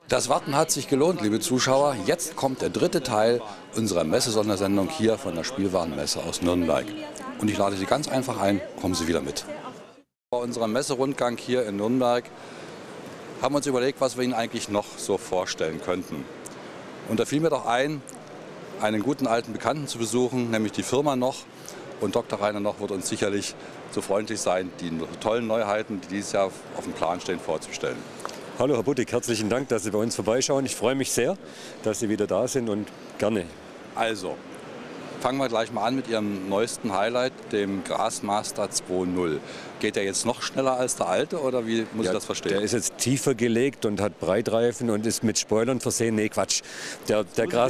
Das Warten hat sich gelohnt, liebe Zuschauer. Jetzt kommt der dritte Teil unserer Messesondersendung hier von der Spielwarenmesse aus Nürnberg. Und ich lade Sie ganz einfach ein, kommen Sie wieder mit. Bei unserem Messerundgang hier in Nürnberg haben wir uns überlegt, was wir Ihnen eigentlich noch so vorstellen könnten. Und da fiel mir doch ein, einen guten alten Bekannten zu besuchen, nämlich die Firma Noch. Und Dr. Rainer Noch wird uns sicherlich so freundlich sein, die tollen Neuheiten, die dieses Jahr auf dem Plan stehen, vorzustellen. Hallo Herr Buttig, herzlichen Dank, dass Sie bei uns vorbeischauen. Ich freue mich sehr, dass Sie wieder da sind und gerne. Also, fangen wir gleich mal an mit Ihrem neuesten Highlight, dem Grassmaster 2.0. Geht der jetzt noch schneller als der alte oder wie muss ich das verstehen? Der ist jetzt tiefer gelegt und hat Breitreifen und ist mit Spoilern versehen. Nee, Quatsch. Der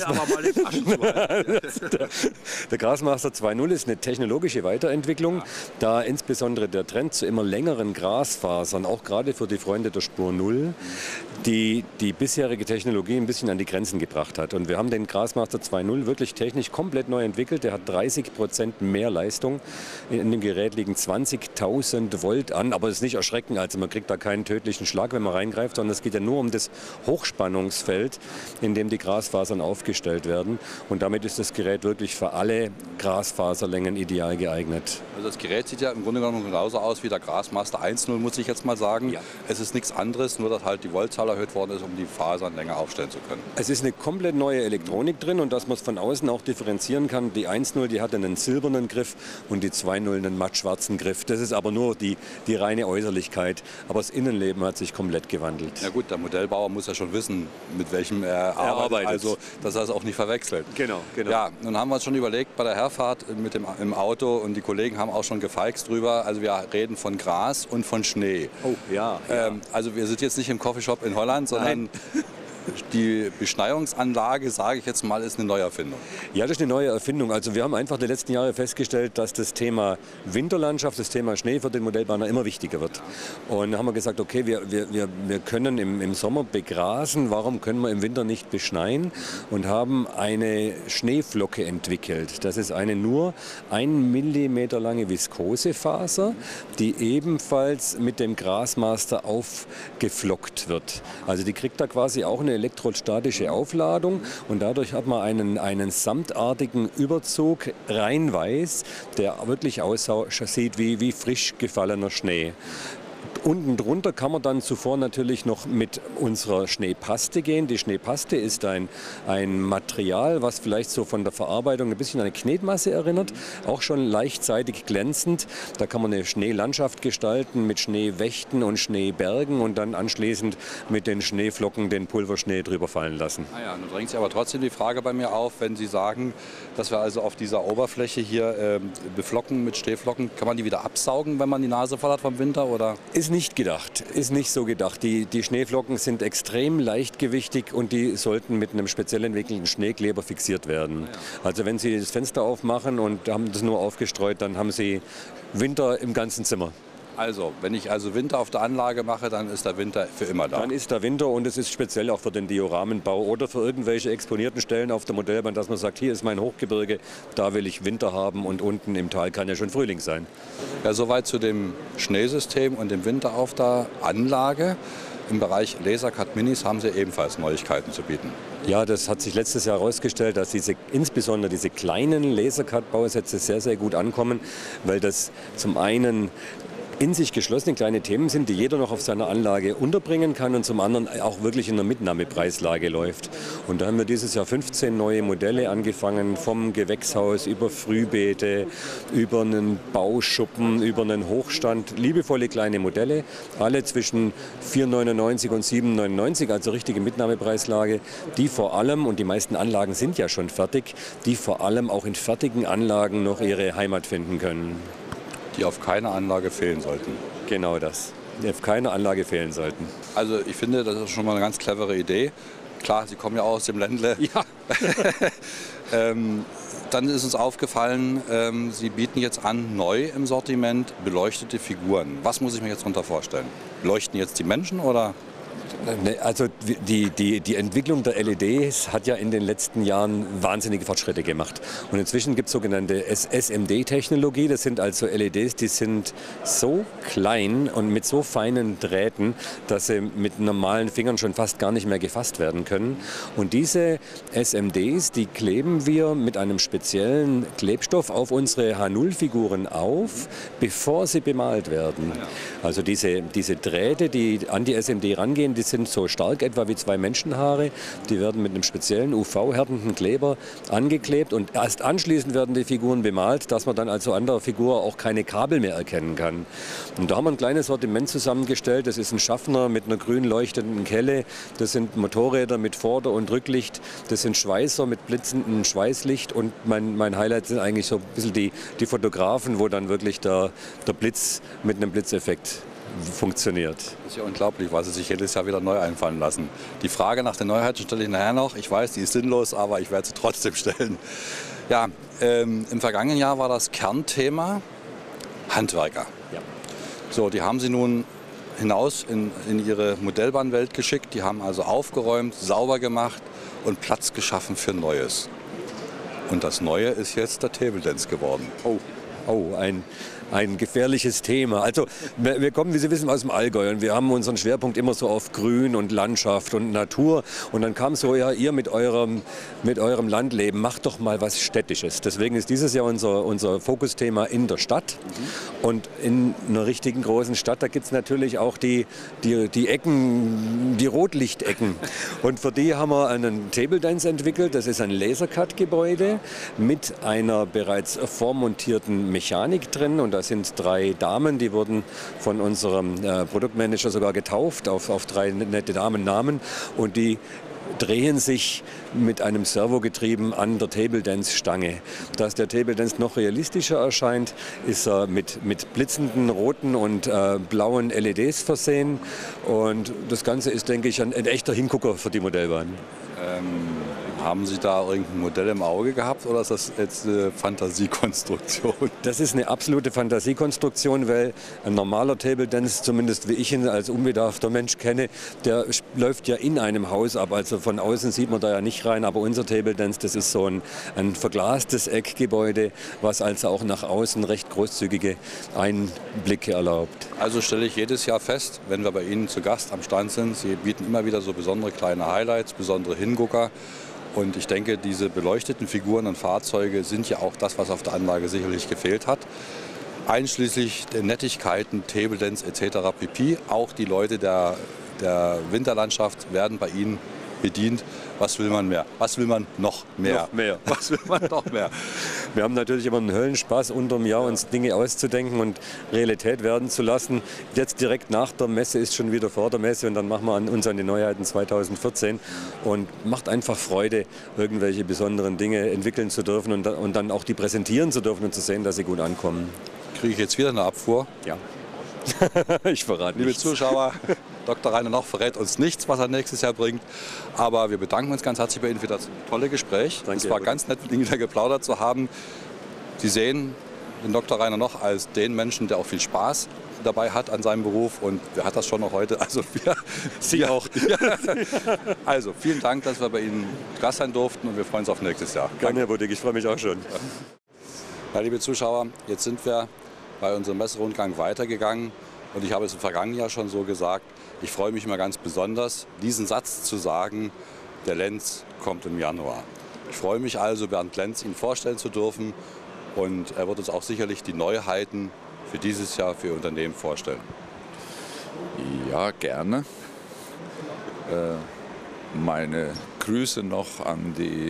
Grassmaster 2.0 ist eine technologische Weiterentwicklung, da insbesondere der Trend zu immer längeren Grasfasern, auch gerade für die Freunde der Spur 0, die bisherige Technologie ein bisschen an die Grenzen gebracht hat. Und wir haben den Grassmaster 2.0 wirklich technisch komplett neu entwickelt. Der hat 30% mehr Leistung. In dem Gerät liegen 20.000 Volt an, aber das ist nicht erschreckend. Also man kriegt da keinen tödlichen Schlag, wenn man reingreift, sondern es geht ja nur um das Hochspannungsfeld, in dem die Grasfasern aufgestellt werden. Und damit ist das Gerät wirklich für alle Grasfaserlängen ideal geeignet. Also das Gerät sieht ja im Grunde genommen genauso aus wie der Grassmaster 1.0, muss ich jetzt mal sagen. Ja. Es ist nichts anderes, nur dass halt die Voltzahl erhöht worden ist, um die Fasern länger aufstellen zu können. Es ist eine komplett neue Elektronik drin und dass man es von außen auch differenzieren kann. Die 1.0, die hat einen silbernen Griff und die 2.0 einen mattschwarzen Griff. Das ist aber nur die reine Äußerlichkeit. Aber das Innenleben hat sich komplett gewandelt. Ja gut, der Modellbauer muss ja schon wissen, mit welchem er arbeitet. Also, dass er es auch nicht verwechselt. Genau. Ja, nun haben wir uns schon überlegt bei der Herfahrt im Auto und die Kollegen haben auch schon gefeixt drüber. Also wir reden von Gras und von Schnee. Oh, ja. Also wir sind jetzt nicht im Coffeeshop in Holland, sondern die Beschneiungsanlage, sage ich jetzt mal, ist eine Neuerfindung. Ja, das ist eine neue Erfindung. Also wir haben einfach die letzten Jahre festgestellt, dass das Thema Winterlandschaft, das Thema Schnee für den Modellbahner immer wichtiger wird. Und da haben wir gesagt, okay, wir können im Sommer begrasen, warum können wir im Winter nicht beschneien? Und haben eine Schneeflocke entwickelt. Das ist eine nur 1 Millimeter lange Viskosefaser, die ebenfalls mit dem Grassmaster aufgeflockt wird. Also die kriegt da quasi auch eine elektrostatische Aufladung und dadurch hat man einen samtartigen Überzug, rein weiß, der wirklich aussieht wie frisch gefallener Schnee. Unten drunter kann man dann zuvor natürlich noch mit unserer Schneepaste gehen. Die Schneepaste ist ein Material, was vielleicht so von der Verarbeitung ein bisschen an eine Knetmasse erinnert, auch schon leichtzeitig glänzend. Da kann man eine Schneelandschaft gestalten mit Schneewächten und Schneebergen und dann anschließend mit den Schneeflocken den Pulverschnee drüber fallen lassen. Nun drängt sich aber trotzdem die Frage bei mir auf, wenn Sie sagen, dass wir also auf dieser Oberfläche hier beflocken mit Schneeflocken, kann man die wieder absaugen, wenn man die Nase voll hat vom Winter, oder? Ist nicht gedacht, ist nicht so gedacht. Die Schneeflocken sind extrem leichtgewichtig und die sollten mit einem speziell entwickelten Schneekleber fixiert werden. Also wenn Sie das Fenster aufmachen und haben das nur aufgestreut, dann haben Sie Winter im ganzen Zimmer. Also, wenn ich also Winter auf der Anlage mache, dann ist der Winter für immer da. Dann ist der Winter und es ist speziell auch für den Dioramenbau oder für irgendwelche exponierten Stellen auf der Modellbahn, dass man sagt, hier ist mein Hochgebirge, da will ich Winter haben und unten im Tal kann ja schon Frühling sein. Ja, soweit zu dem Schneesystem und dem Winter auf der Anlage. Im Bereich Lasercut Minis haben Sie ebenfalls Neuigkeiten zu bieten. Ja, das hat sich letztes Jahr herausgestellt, dass insbesondere diese kleinen Lasercut-Bausätze sehr, sehr gut ankommen, weil das zum einen in sich geschlossene kleine Themen sind, die jeder noch auf seiner Anlage unterbringen kann und zum anderen auch wirklich in der Mitnahmepreislage läuft. Und da haben wir dieses Jahr 15 neue Modelle angefangen, vom Gewächshaus über Frühbeete, über einen Bauschuppen, über einen Hochstand, liebevolle kleine Modelle, alle zwischen 4,99 und 7,99, also richtige Mitnahmepreislage, die vor allem, und die meisten Anlagen sind ja schon fertig, die vor allem auch in fertigen Anlagen noch ihre Heimat finden können. Die auf keiner Anlage fehlen sollten. Genau das, die auf keiner Anlage fehlen sollten. Also ich finde, das ist schon mal eine ganz clevere Idee. Klar, Sie kommen ja auch aus dem Ländle. Ja. Dann ist uns aufgefallen, Sie bieten jetzt an, neu im Sortiment beleuchtete Figuren. Was muss ich mir jetzt darunter vorstellen? Leuchten jetzt die Menschen oder? Also die Entwicklung der LEDs hat ja in den letzten Jahren wahnsinnige Fortschritte gemacht. Und inzwischen gibt es sogenannte SMD-Technologie. Das sind also LEDs, die sind so klein und mit so feinen Drähten, dass sie mit normalen Fingern schon fast gar nicht mehr gefasst werden können. Und diese SMDs, die kleben wir mit einem speziellen Klebstoff auf unsere H0-Figuren auf, bevor sie bemalt werden. Also diese Drähte, die an die SMD rangehen, die sind so stark, etwa wie 2 Menschenhaare. Die werden mit einem speziellen UV-härtenden Kleber angeklebt und erst anschließend werden die Figuren bemalt, dass man dann also an der Figur auch keine Kabel mehr erkennen kann. Und da haben wir ein kleines Sortiment zusammengestellt. Das ist ein Schaffner mit einer grün leuchtenden Kelle. Das sind Motorräder mit Vorder- und Rücklicht. Das sind Schweißer mit blitzendem Schweißlicht. Und mein Highlight sind eigentlich so ein bisschen die Fotografen, wo dann wirklich der Blitz mit einem Blitzeffekt funktioniert. Das ist ja unglaublich, was sie sich jedes Jahr wieder neu einfallen lassen. Die Frage nach den Neuheiten stelle ich nachher noch. Ich weiß, die ist sinnlos, aber ich werde sie trotzdem stellen. Ja, im vergangenen Jahr war das Kernthema Handwerker. Ja. So, die haben sie nun hinaus in ihre Modellbahnwelt geschickt. Die haben also aufgeräumt, sauber gemacht und Platz geschaffen für Neues. Und das Neue ist jetzt der Table Dance geworden. Oh, ein gefährliches Thema. Also wir kommen, wie Sie wissen, aus dem Allgäu und wir haben unseren Schwerpunkt immer so auf Grün und Landschaft und Natur. Und dann kam so, ja, ihr mit eurem Landleben, macht doch mal was Städtisches. Deswegen ist dieses Jahr unser Fokusthema in der Stadt. Und in einer richtigen großen Stadt, da gibt es natürlich auch die Ecken, die Rotlichtecken. Und für die haben wir einen Table Dance entwickelt. Das ist ein Lasercut-Gebäude mit einer bereits vormontierten Mechanik drin. Und da sind 3 Damen, die wurden von unserem Produktmanager sogar getauft auf 3 nette Damennamen. Und die drehen sich mit einem Servogetrieben an der Table Dance Stange. Dass der Table Dance noch realistischer erscheint, ist er mit blitzenden roten und blauen LEDs versehen. Und das Ganze ist, denke ich, ein echter Hingucker für die Modellbahn. Haben Sie da irgendein Modell im Auge gehabt oder ist das jetzt eine Fantasiekonstruktion? Das ist eine absolute Fantasiekonstruktion, weil ein normaler Table Dance, zumindest wie ich ihn als unbedarfter Mensch kenne, der läuft ja in einem Haus ab. Also von außen sieht man da ja nicht rein, aber unser Table Dance, das ist so ein verglastes Eckgebäude, was also auch nach außen recht großzügige Einblicke erlaubt. Also stelle ich jedes Jahr fest, wenn wir bei Ihnen zu Gast am Stand sind, Sie bieten immer wieder so besondere kleine Highlights, besondere Hingucker. Und ich denke, diese beleuchteten Figuren und Fahrzeuge sind ja auch das, was auf der Anlage sicherlich gefehlt hat. Einschließlich der Nettigkeiten, Table Dance etc. pp. Auch die Leute der Winterlandschaft werden bei Ihnen bedient. Was will man mehr? Was will man noch mehr? Noch mehr. Was will man noch mehr? Wir haben natürlich immer einen Höllenspaß unterm Jahr, uns Dinge auszudenken und Realität werden zu lassen. Jetzt direkt nach der Messe ist schon wieder vor der Messe und dann machen wir uns an die Neuheiten 2014 und macht einfach Freude, irgendwelche besonderen Dinge entwickeln zu dürfen und dann auch die präsentieren zu dürfen und zu sehen, dass sie gut ankommen. Kriege ich jetzt wieder eine Abfuhr? Ja. Ich verrate Liebe nichts. Zuschauer, Dr. Rainer Noch verrät uns nichts, was er nächstes Jahr bringt. Aber wir bedanken uns ganz herzlich bei Ihnen für das tolle Gespräch. Danke, es war ganz nett, mit Ihnen wieder geplaudert zu haben. Sie sehen den Dr. Rainer Noch als den Menschen, der auch viel Spaß dabei hat an seinem Beruf. Und wer hat das schon noch heute? Also Sie auch. Ja. Also vielen Dank, dass wir bei Ihnen Gast sein durften und wir freuen uns auf nächstes Jahr. Gerne, Herr Buddig, ich freue mich auch schon. Ja, liebe Zuschauer, jetzt sind wir bei unserem Messerundgang weitergegangen und ich habe es im vergangenen Jahr schon so gesagt, ich freue mich immer ganz besonders, diesen Satz zu sagen, der Lenz kommt im Januar. Ich freue mich also, Bernd Lenz Ihnen vorstellen zu dürfen und er wird uns auch sicherlich die Neuheiten für dieses Jahr für Ihr Unternehmen vorstellen. Ja, gerne. Meine Grüße noch an die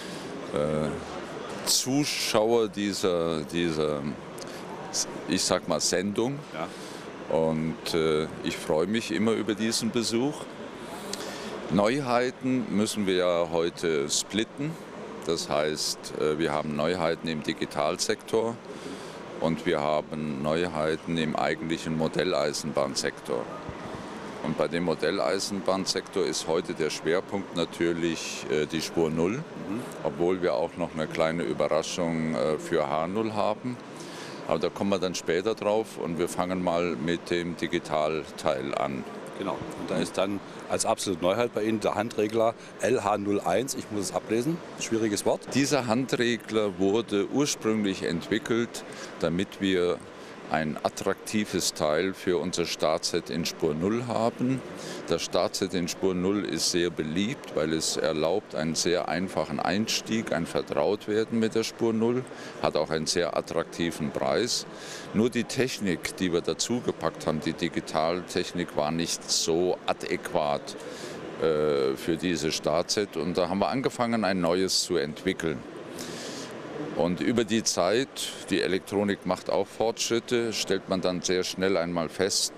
Zuschauer dieser ich sag mal, Sendung. Ja. Und ich freue mich immer über diesen Besuch. Neuheiten müssen wir ja heute splitten. Das heißt, wir haben Neuheiten im Digitalsektor und wir haben Neuheiten im eigentlichen Modelleisenbahnsektor. Und bei dem Modelleisenbahnsektor ist heute der Schwerpunkt natürlich die Spur 0, obwohl wir auch noch eine kleine Überraschung für H0 haben. Aber da kommen wir dann später drauf und wir fangen mal mit dem Digitalteil an. Genau. Und da ist dann als absolute Neuheit bei Ihnen der Handregler LH01. Ich muss es ablesen. Schwieriges Wort. Dieser Handregler wurde ursprünglich entwickelt, damit wir ein attraktives Teil für unser Startset in Spur 0 haben. Das Startset in Spur 0 ist sehr beliebt, weil es erlaubt einen sehr einfachen Einstieg, ein Vertrautwerden mit der Spur 0, hat auch einen sehr attraktiven Preis. Nur die Technik, die wir dazu gepackt haben, die Digitaltechnik, war nicht so adäquat für dieses Startset und da haben wir angefangen, ein neues zu entwickeln. Und über die Zeit, die Elektronik macht auch Fortschritte, stellt man dann sehr schnell einmal fest,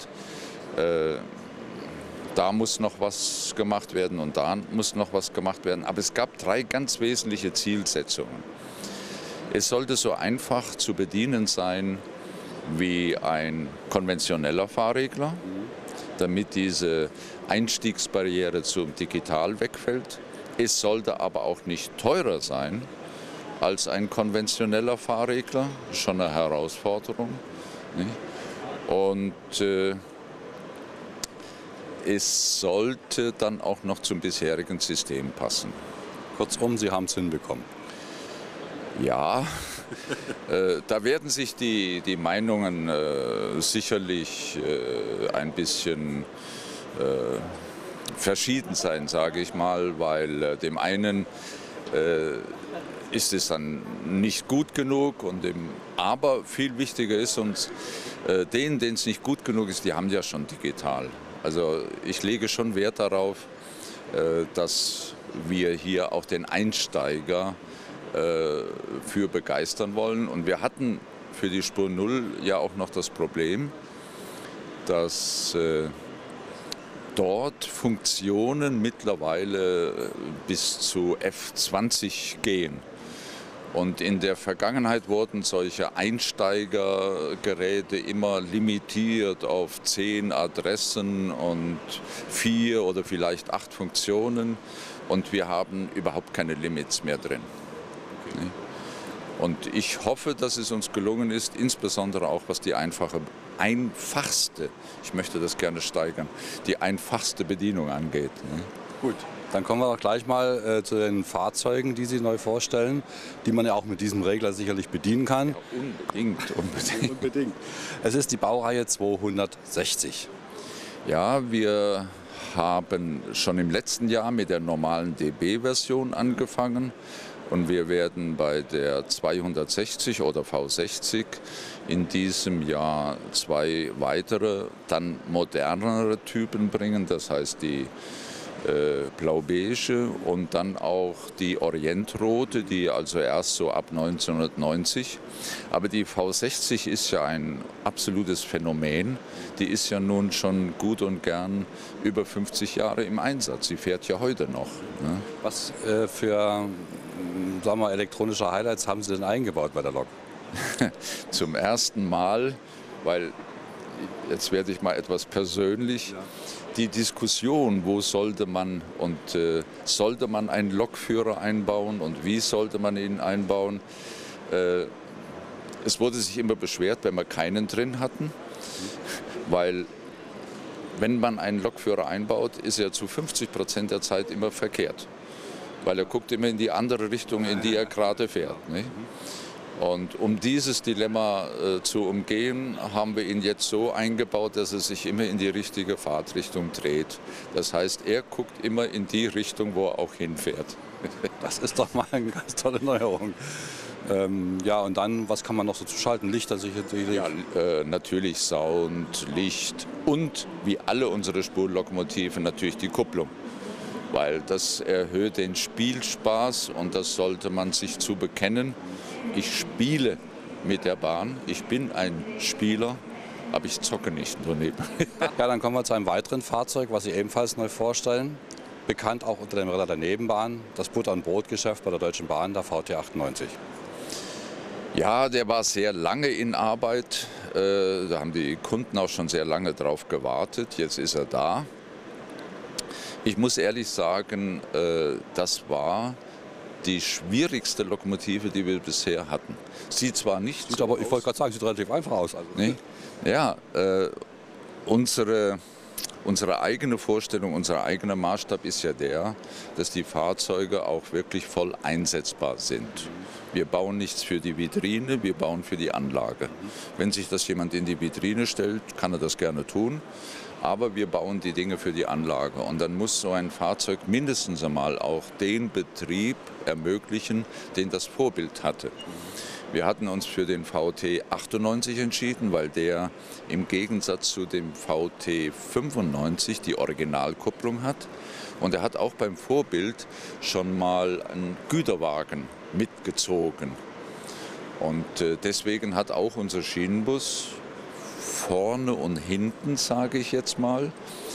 da muss noch was gemacht werden und da muss noch was gemacht werden. Aber es gab 3 ganz wesentliche Zielsetzungen. Es sollte so einfach zu bedienen sein wie ein konventioneller Fahrregler, damit diese Einstiegsbarriere zum Digital wegfällt. Es sollte aber auch nicht teurer sein als ein konventioneller Fahrregler, schon eine Herausforderung. Nicht? Und es sollte dann auch noch zum bisherigen System passen. Kurzum, Sie haben es hinbekommen. Ja, da werden sich die Meinungen sicherlich ein bisschen verschieden sein, sage ich mal, weil dem einen ist es dann nicht gut genug aber viel wichtiger ist uns, denen es nicht gut genug ist, die haben ja schon digital. Also ich lege schon Wert darauf, dass wir hier auch den Einsteiger für begeistern wollen. Und wir hatten für die Spur 0 ja auch noch das Problem, dass dort Funktionen mittlerweile bis zu F20 gehen. Und in der Vergangenheit wurden solche Einsteigergeräte immer limitiert auf 10 Adressen und 4 oder vielleicht 8 Funktionen. Und wir haben überhaupt keine Limits mehr drin. Okay. Und ich hoffe, dass es uns gelungen ist, insbesondere auch was die einfachste, ich möchte das gerne steigern, die einfachste Bedienung angeht. Gut. Dann kommen wir auch gleich mal zu den Fahrzeugen, die Sie neu vorstellen, die man ja auch mit diesem Regler sicherlich bedienen kann. Ja, unbedingt. Es ist die Baureihe 260. Ja, wir haben schon im letzten Jahr mit der normalen DB-Version angefangen und wir werden bei der 260 oder V60 in diesem Jahr 2 weitere, dann modernere Typen bringen, das heißt die blau-beige und dann auch die orientrote, die also erst so ab 1990. Aber die V60 ist ja ein absolutes Phänomen. Die ist ja nun schon gut und gern über 50 Jahre im Einsatz. Sie fährt ja heute noch. Ne? Was für sagen wir, elektronische Highlights haben Sie denn eingebaut bei der Lok? Zum ersten Mal, weil jetzt werde ich mal etwas persönlich. Ja. Die Diskussion, wo sollte man einen Lokführer einbauen und wie sollte man ihn einbauen. Es wurde sich immer beschwert, wenn wir keinen drin hatten, weil wenn man einen Lokführer einbaut, ist er zu 50% der Zeit immer verkehrt, weil er guckt immer in die andere Richtung, in die er gerade fährt. Nicht? Und um dieses Dilemma zu umgehen, haben wir ihn jetzt so eingebaut, dass er sich immer in die richtige Fahrtrichtung dreht. Das heißt, er guckt immer in die Richtung, wo er auch hinfährt. Das ist doch mal eine ganz tolle Neuerung. Ja, und dann, was kann man noch so zuschalten? Lichter sicherlich? Ja, natürlich Sound, Licht und wie alle unsere Spurlokomotiven natürlich die Kupplung. Weil das erhöht den Spielspaß und das sollte man sich zu bekennen. Ich spiele mit der Bahn, ich bin ein Spieler, aber ich zocke nicht nur neben. Ja, dann kommen wir zu einem weiteren Fahrzeug, was Sie ebenfalls neu vorstellen. Bekannt auch unter dem Räder der Nebenbahn, das Butter- und Brotgeschäft bei der Deutschen Bahn, der VT98. Ja, der war sehr lange in Arbeit, da haben die Kunden auch schon sehr lange drauf gewartet, jetzt ist er da. Ich muss ehrlich sagen, das war die schwierigste Lokomotive, die wir bisher hatten. Sieht zwar nicht so aber aus. Ich wollte gerade sagen, sieht relativ einfach aus. Also. Nee? Ja, unsere Unsere eigene Vorstellung, unser eigener Maßstab ist ja der, dass die Fahrzeuge auch wirklich voll einsetzbar sind. Wir bauen nichts für die Vitrine, wir bauen für die Anlage. Wenn sich das jemand in die Vitrine stellt, kann er das gerne tun, aber wir bauen die Dinge für die Anlage. Und dann muss so ein Fahrzeug mindestens einmal auch den Betrieb ermöglichen, den das Vorbild hatte. Wir hatten uns für den VT 98 entschieden, weil der im Gegensatz zu dem VT 95 die Originalkupplung hat. Und er hat auch beim Vorbild schon mal einen Güterwagen mitgezogen. Und deswegen hat auch unser Schienenbus vorne und hinten, sage ich jetzt mal,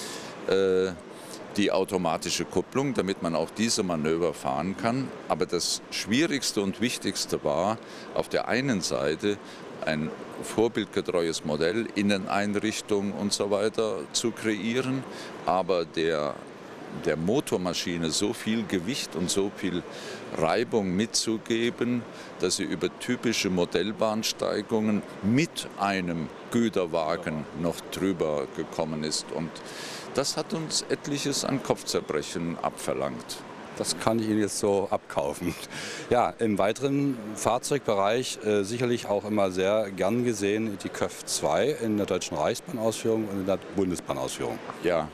die automatische Kupplung, damit man auch diese Manöver fahren kann. Aber das Schwierigste und Wichtigste war, auf der einen Seite ein vorbildgetreues Modell, Inneneinrichtung und so weiter zu kreieren, aber der Motormaschine so viel Gewicht und so viel Reibung mitzugeben, dass sie über typische Modellbahnsteigungen mit einem Güterwagen noch drüber gekommen ist. Und das hat uns etliches an Kopfzerbrechen abverlangt. Das kann ich Ihnen jetzt so abkaufen. Ja, im weiteren Fahrzeugbereich sicherlich auch immer sehr gern gesehen die KÖF 2 in der Deutschen Reichsbahnausführung und in der Bundesbahnausführung. Ja,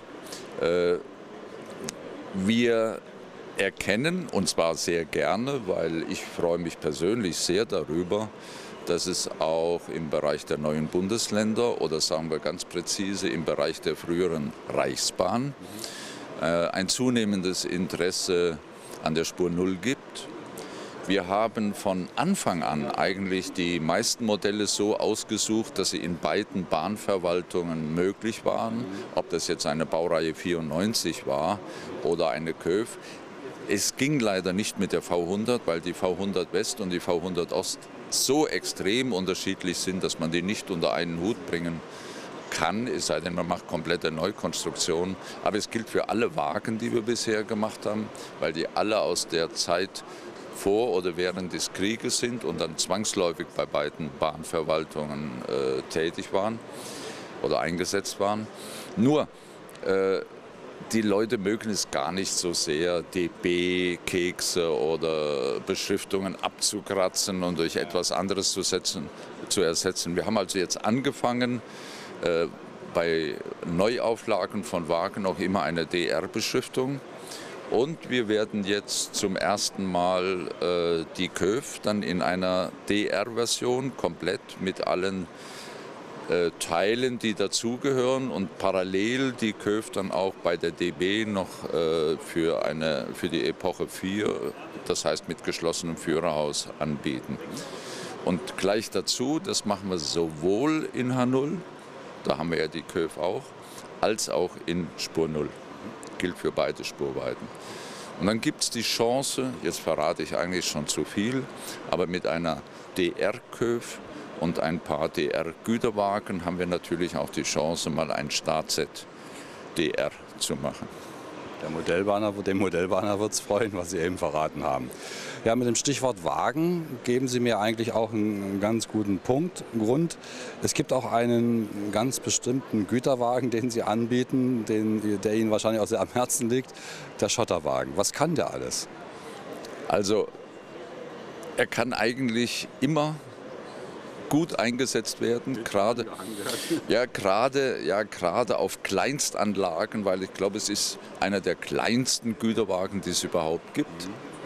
wir erkennen, und zwar sehr gerne, weil ich freue mich persönlich sehr darüber, dass es auch im Bereich der neuen Bundesländer oder sagen wir ganz präzise im Bereich der früheren Reichsbahn ein zunehmendes Interesse an der Spur Null gibt. Wir haben von Anfang an eigentlich die meisten Modelle so ausgesucht, dass sie in beiden Bahnverwaltungen möglich waren, ob das jetzt eine Baureihe 94 war oder eine KÖF. Es ging leider nicht mit der V100, weil die V100 West und die V100 Ost so extrem unterschiedlich sind, dass man die nicht unter einen Hut bringen kann, es sei denn, man macht komplette Neukonstruktionen. Aber es gilt für alle Wagen, die wir bisher gemacht haben, weil die alle aus der Zeit vor oder während des Krieges sind und dann zwangsläufig bei beiden Bahnverwaltungen tätig waren oder eingesetzt waren. Nur, die Leute mögen es gar nicht so sehr, DB-Kekse oder Beschriftungen abzukratzen und durch etwas anderes zu ersetzen. Wir haben also jetzt angefangen, bei Neuauflagen von Wagen auch immer eine DR-Beschriftung. Und wir werden jetzt zum ersten Mal die KÖF dann in einer DR-Version komplett mit allen Teilen, die dazugehören, und parallel die KÖF dann auch bei der DB noch für die Epoche 4, das heißt mit geschlossenem Führerhaus, anbieten. Und gleich dazu, das machen wir sowohl in H0, da haben wir ja die KÖF auch, als auch in Spur 0. Gilt für beide Spurweiten. Und dann gibt es die Chance, jetzt verrate ich eigentlich schon zu viel, aber mit einer DR-KÖF und ein paar DR-Güterwagen haben wir natürlich auch die Chance, mal ein Startset DR zu machen. Den Modellbahner wird es freuen, was Sie eben verraten haben. Ja, mit dem Stichwort Wagen geben Sie mir eigentlich auch einen ganz guten Grund. Es gibt auch einen ganz bestimmten Güterwagen, den Sie anbieten, der Ihnen wahrscheinlich auch sehr am Herzen liegt, der Schotterwagen. Was kann der alles? Also, er kann eigentlich immer gut eingesetzt werden, gerade auf Kleinstanlagen, weil ich glaube, es ist einer der kleinsten Güterwagen, die es überhaupt gibt.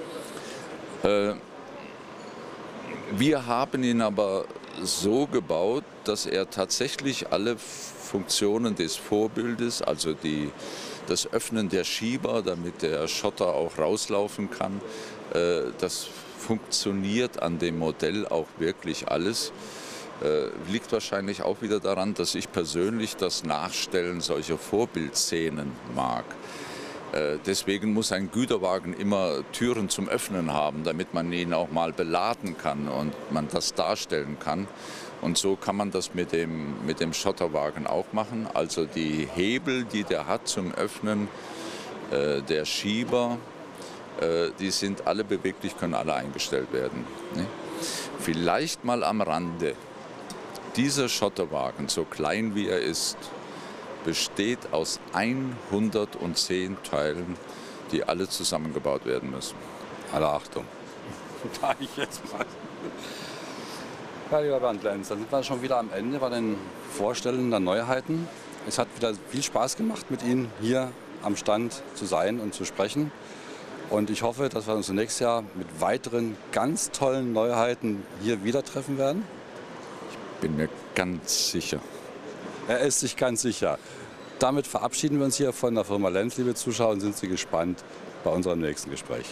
Wir haben ihn aber so gebaut, dass er tatsächlich alle Funktionen des Vorbildes, also das Öffnen der Schieber, damit der Schotter auch rauslaufen kann, das funktioniert an dem Modell auch wirklich alles. Liegt wahrscheinlich auch wieder daran, dass ich persönlich das Nachstellen solcher Vorbildszenen mag. Deswegen muss ein Güterwagen immer Türen zum Öffnen haben, damit man ihn auch mal beladen kann und man das darstellen kann. Und so kann man das mit dem Schotterwagen auch machen. Also die Hebel, die der hat zum Öffnen der Schieber, die sind alle beweglich, können alle eingestellt werden. Ne? Vielleicht mal am Rande. Dieser Schotterwagen, so klein wie er ist, besteht aus 110 Teilen, die alle zusammengebaut werden müssen. Alle Achtung. Da ich jetzt mal. Ja, lieber Bernd Lenz, dann sind wir schon wieder am Ende bei den Vorstellungen der Neuheiten. Es hat wieder viel Spaß gemacht, mit Ihnen hier am Stand zu sein und zu sprechen. Und ich hoffe, dass wir uns nächstes Jahr mit weiteren ganz tollen Neuheiten hier wieder treffen werden. Ich bin mir ganz sicher. Er ist sich ganz sicher. Damit verabschieden wir uns hier von der Firma Lenz, liebe Zuschauer, und sind Sie gespannt bei unserem nächsten Gespräch.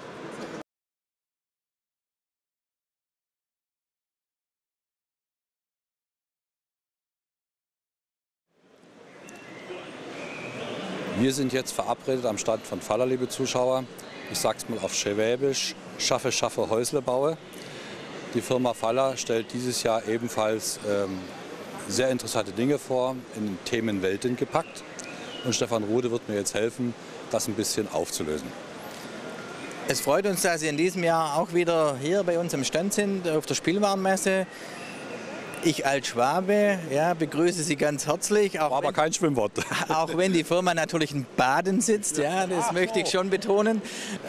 Wir sind jetzt verabredet am Stand von Faller, liebe Zuschauer. Ich sag's mal auf Schwäbisch, schaffe, Häusle baue. Die Firma Faller stellt dieses Jahr ebenfalls sehr interessante Dinge vor, in Themenwelten gepackt. Und Stefan Rude wird mir jetzt helfen, das ein bisschen aufzulösen. Es freut uns, dass Sie in diesem Jahr auch wieder hier bei uns am Stand sind, auf der Spielwarenmesse. Ich als Schwabe begrüße Sie ganz herzlich. Aber kein Schwimmwort. Auch wenn die Firma natürlich in Baden sitzt, das möchte ich schon betonen.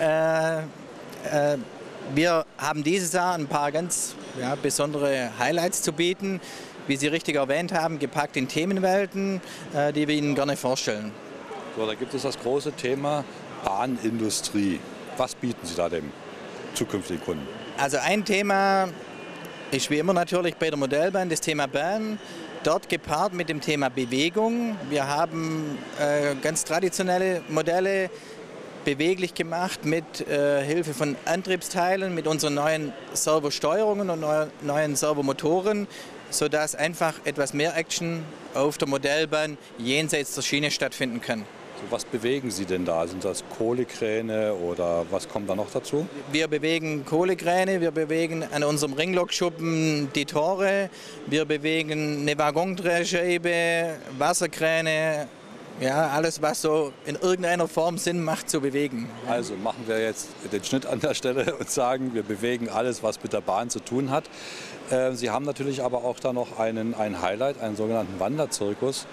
Wir haben dieses Jahr ein paar ganz besondere Highlights zu bieten. Wie Sie richtig erwähnt haben, gepackt in Themenwelten, die wir Ihnen gerne vorstellen. So, da gibt es das große Thema Bahnindustrie. Was bieten Sie da dem zukünftigen Kunden? Also ein Thema ist wie immer natürlich bei der Modellbahn das Thema Bahn, dort gepaart mit dem Thema Bewegung. Wir haben ganz traditionelle Modelle beweglich gemacht mit Hilfe von Antriebsteilen, mit unseren neuen Servosteuerungen und neuen Servomotoren, sodass einfach etwas mehr Action auf der Modellbahn jenseits der Schiene stattfinden kann. So, was bewegen Sie denn da? Sind das Kohlekräne oder was kommt da noch dazu? Wir bewegen Kohlekräne, wir bewegen an unserem Ringlokschuppen die Tore, wir bewegen eine Waggondrehscheibe, Wasserkräne, alles was so in irgendeiner Form Sinn macht zu bewegen. Also machen wir jetzt den Schnitt an der Stelle und sagen, wir bewegen alles, was mit der Bahn zu tun hat. Sie haben natürlich aber auch da noch ein Highlight, einen sogenannten Wanderzirkus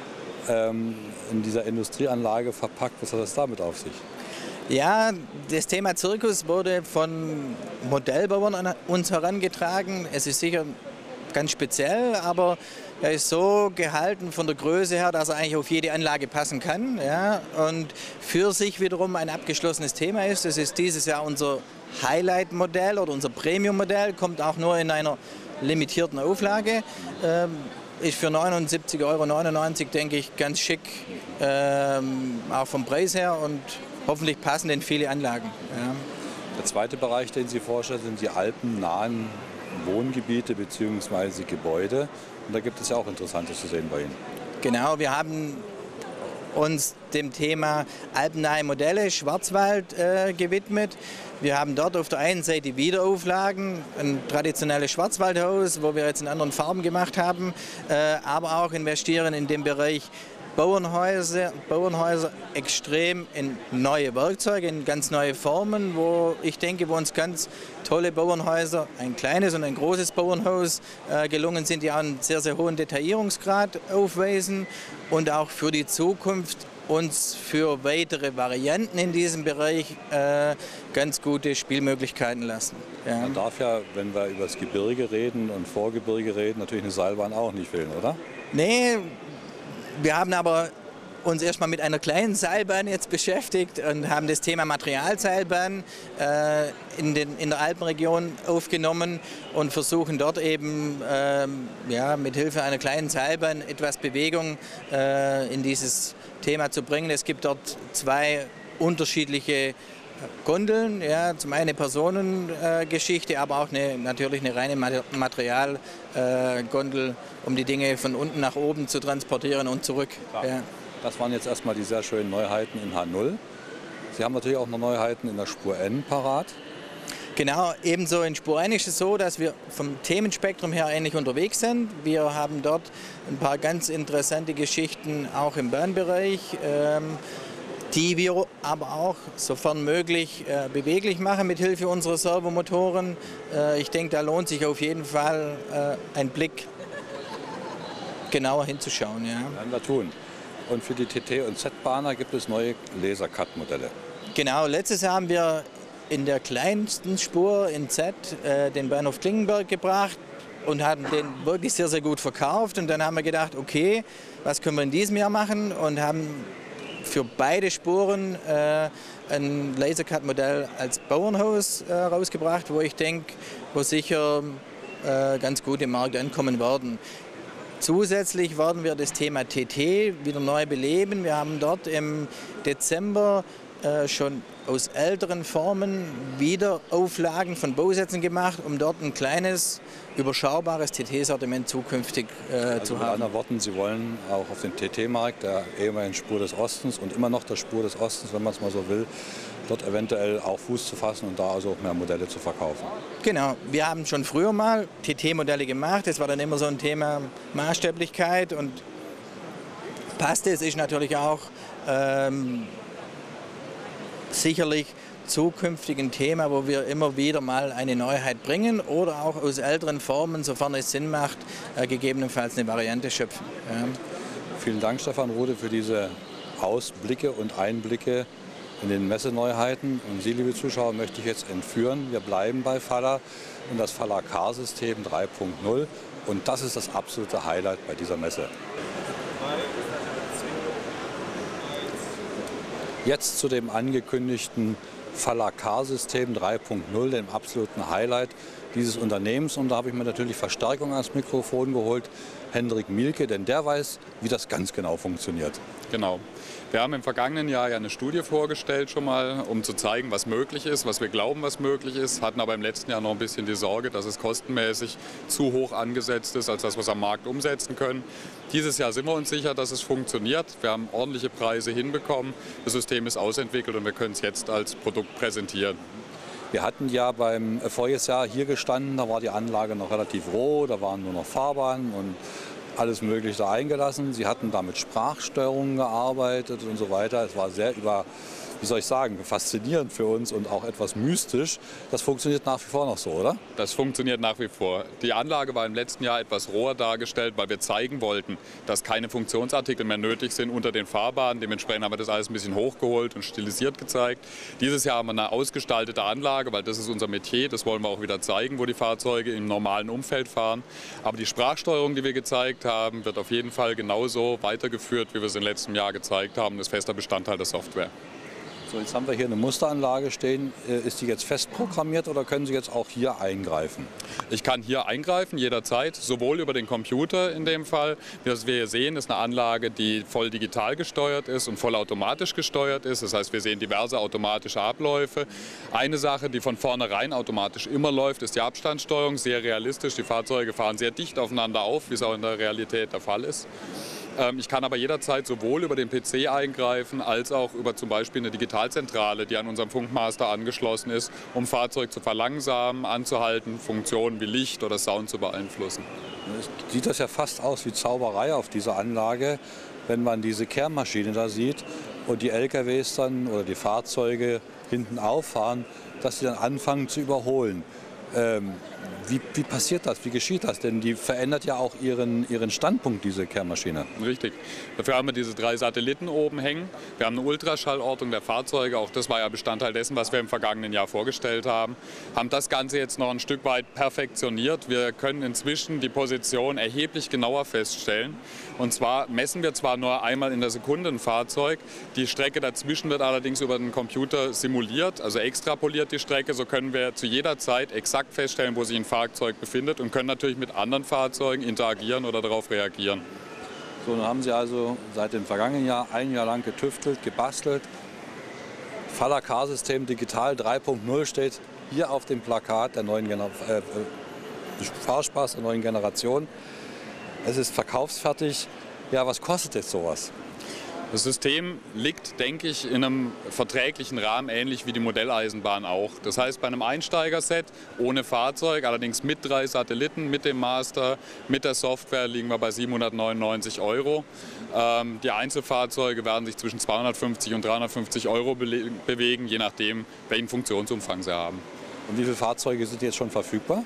in dieser Industrieanlage verpackt. Was hat das damit auf sich? Ja, das Thema Zirkus wurde von Modellbauern an uns herangetragen. Es ist sicher ganz speziell, aber er ist so gehalten von der Größe her, dass er eigentlich auf jede Anlage passen kann, und für sich wiederum ein abgeschlossenes Thema ist. Das ist dieses Jahr unser Highlight-Modell oder unser Premium-Modell, kommt auch nur in einer limitierten Auflage. Ist für 79,99 €, denke ich, ganz schick, auch vom Preis her, und hoffentlich passend in viele Anlagen. Ja. Der zweite Bereich, den Sie vorstellen, sind die alpennahen Wohngebiete bzw. Gebäude. Und da gibt es ja auch Interessantes zu sehen bei Ihnen. Genau, wir haben uns dem Thema alpennahe Modelle Schwarzwald gewidmet. Wir haben dort auf der einen Seite Wiederauflagen, ein traditionelles Schwarzwaldhaus, wo wir jetzt in anderen Farben gemacht haben, aber auch investieren in den Bereich Bauernhäuser extrem in neue Werkzeuge, in ganz neue Formen, wo ich denke, wo uns ganz tolle Bauernhäuser, ein kleines und ein großes Bauernhaus gelungen sind, die auch einen sehr, sehr hohen Detaillierungsgrad aufweisen und auch für die Zukunft uns für weitere Varianten in diesem Bereich ganz gute Spielmöglichkeiten lassen. Ja. Man darf ja, wenn wir über das Gebirge reden und Vorgebirge reden, natürlich eine Seilbahn auch nicht fehlen, oder? Nee, wir haben aber uns erstmal mit einer kleinen Seilbahn jetzt beschäftigt und haben das Thema Materialseilbahn in der Alpenregion aufgenommen und versuchen dort eben mit Hilfe einer kleinen Seilbahn etwas Bewegung in dieses Thema zu bringen. Es gibt dort zwei unterschiedliche Gondeln, zum einen eine Personengeschichte, aber auch natürlich eine reine Materialgondel, um die Dinge von unten nach oben zu transportieren und zurück. Ja. Das waren jetzt erstmal die sehr schönen Neuheiten in H0. Sie haben natürlich auch noch Neuheiten in der Spur N parat. Genau, ebenso in Spur N ist es so, dass wir vom Themenspektrum her ähnlich unterwegs sind. Wir haben dort ein paar ganz interessante Geschichten auch im Bahnbereich, die wir aber auch, sofern möglich, beweglich machen mit Hilfe unserer Servomotoren. Ich denke, da lohnt sich auf jeden Fall ein Blick genauer hinzuschauen. Ja. Werden wir tun. Und für die TT- und Z-Bahner gibt es neue Laser-Cut-Modelle. Genau, letztes Jahr haben wir in der kleinsten Spur in Z den Bahnhof Klingenberg gebracht und haben den wirklich sehr, sehr gut verkauft. Und dann haben wir gedacht, okay, was können wir in diesem Jahr machen? Und haben für beide Spuren ein Lasercut-Modell als Bauernhaus rausgebracht, wo ich denke, wo sicher ganz gut im Markt ankommen werden. Zusätzlich werden wir das Thema TT wieder neu beleben. Wir haben dort im Dezember schon aus älteren Formen wieder Auflagen von Bausätzen gemacht, um dort ein kleines, überschaubares TT-Sortiment zukünftig zu haben. Mit anderen Worten, Sie wollen auch auf den TT-Markt der ehemaligen Spur des Ostens und immer noch der Spur des Ostens, wenn man es mal so will, dort eventuell auch Fuß zu fassen und da also auch mehr Modelle zu verkaufen. Genau, wir haben schon früher mal TT-Modelle gemacht. Das war dann immer so ein Thema Maßstäblichkeit und passt es, ist natürlich auch sicherlich zukünftig ein Thema, wo wir immer wieder mal eine Neuheit bringen oder auch aus älteren Formen, sofern es Sinn macht, gegebenenfalls eine Variante schöpfen. Ja. Vielen Dank, Stefan Rode, für diese Ausblicke und Einblicke in den Messeneuheiten. Und Sie, liebe Zuschauer, möchte ich jetzt entführen. Wir bleiben bei Faller und das Faller Car-System 3.0. Und das ist das absolute Highlight bei dieser Messe. Jetzt zu dem angekündigten Faller Car-System 3.0, dem absoluten Highlight dieses Unternehmens. Und da habe ich mir natürlich Verstärkung ans Mikrofon geholt, Hendrik Mielke, denn der weiß, wie das ganz genau funktioniert. Genau. Wir haben im vergangenen Jahr ja eine Studie vorgestellt schon mal, um zu zeigen, was möglich ist, was wir glauben, was möglich ist. Hatten aber im letzten Jahr noch ein bisschen die Sorge, dass es kostenmäßig zu hoch angesetzt ist, als dass wir es am Markt umsetzen können. Dieses Jahr sind wir uns sicher, dass es funktioniert. Wir haben ordentliche Preise hinbekommen. Das System ist ausentwickelt und wir können es jetzt als Produkt präsentieren. Wir hatten ja beim voriges Jahr hier gestanden, da war die Anlage noch relativ roh, da waren nur noch Fahrbahnen und alles Mögliche da eingelassen. Sie hatten da mit Sprachsteuerungen gearbeitet und so weiter. Es war sehr faszinierend für uns und auch etwas mystisch. Das funktioniert nach wie vor noch so, oder? Das funktioniert nach wie vor. Die Anlage war im letzten Jahr etwas roher dargestellt, weil wir zeigen wollten, dass keine Funktionsartikel mehr nötig sind unter den Fahrbahnen. Dementsprechend haben wir das alles ein bisschen hochgeholt und stilisiert gezeigt. Dieses Jahr haben wir eine ausgestaltete Anlage, weil das ist unser Metier. Das wollen wir auch wieder zeigen, wo die Fahrzeuge im normalen Umfeld fahren. Aber die Sprachsteuerung, die wir gezeigt haben, wird auf jeden Fall genauso weitergeführt, wie wir es im letzten Jahr gezeigt haben. Das ist fester Bestandteil der Software. So, jetzt haben wir hier eine Musteranlage stehen. Ist die jetzt fest programmiert oder können Sie jetzt auch hier eingreifen? Ich kann hier eingreifen, jederzeit, sowohl über den Computer in dem Fall. Was wir hier sehen, ist eine Anlage, die voll digital gesteuert ist und vollautomatisch gesteuert ist. Das heißt, wir sehen diverse automatische Abläufe. Eine Sache, die von vornherein automatisch immer läuft, ist die Abstandssteuerung. Sehr realistisch. Die Fahrzeuge fahren sehr dicht aufeinander auf, wie es auch in der Realität der Fall ist. Ich kann aber jederzeit sowohl über den PC eingreifen, als auch über zum Beispiel eine Digitalzentrale, die an unserem Funkmaster angeschlossen ist, um Fahrzeug zu verlangsamen, anzuhalten, Funktionen wie Licht oder Sound zu beeinflussen. Es sieht das ja fast aus wie Zauberei auf dieser Anlage, wenn man diese Kehrmaschine da sieht und die LKWs dann oder die Fahrzeuge hinten auffahren, dass sie dann anfangen zu überholen. Wie passiert das? Wie geschieht das? Denn die verändert ja auch ihren Standpunkt, diese Kehrmaschine. Richtig. Dafür haben wir diese 3 Satelliten oben hängen. Wir haben eine Ultraschallortung der Fahrzeuge. Auch das war ja Bestandteil dessen, was wir im vergangenen Jahr vorgestellt haben. Haben das Ganze jetzt noch ein Stück weit perfektioniert. Wir können inzwischen die Position erheblich genauer feststellen. Und zwar messen wir zwar nur einmal in der Sekunde ein Fahrzeug. Die Strecke dazwischen wird allerdings über den Computer simuliert, also extrapoliert die Strecke. So können wir zu jeder Zeit exakt feststellen, wo sich ein Fahrzeug befindet und können natürlich mit anderen Fahrzeugen interagieren oder darauf reagieren. So, dann haben Sie also seit dem vergangenen Jahr ein Jahr lang getüftelt, gebastelt. Faller Car-System Digital 3.0 steht hier auf dem Plakat der neuen Fahrspaß der neuen Generation. Es ist verkaufsfertig. Ja, was kostet jetzt sowas? Das System liegt, denke ich, in einem verträglichen Rahmen, ähnlich wie die Modelleisenbahn auch. Das heißt, bei einem Einsteigerset ohne Fahrzeug, allerdings mit 3 Satelliten, mit dem Master, mit der Software, liegen wir bei 799 €. Die Einzelfahrzeuge werden sich zwischen 250 und 350 € bewegen, je nachdem, welchen Funktionsumfang sie haben. Und wie viele Fahrzeuge sind jetzt schon verfügbar?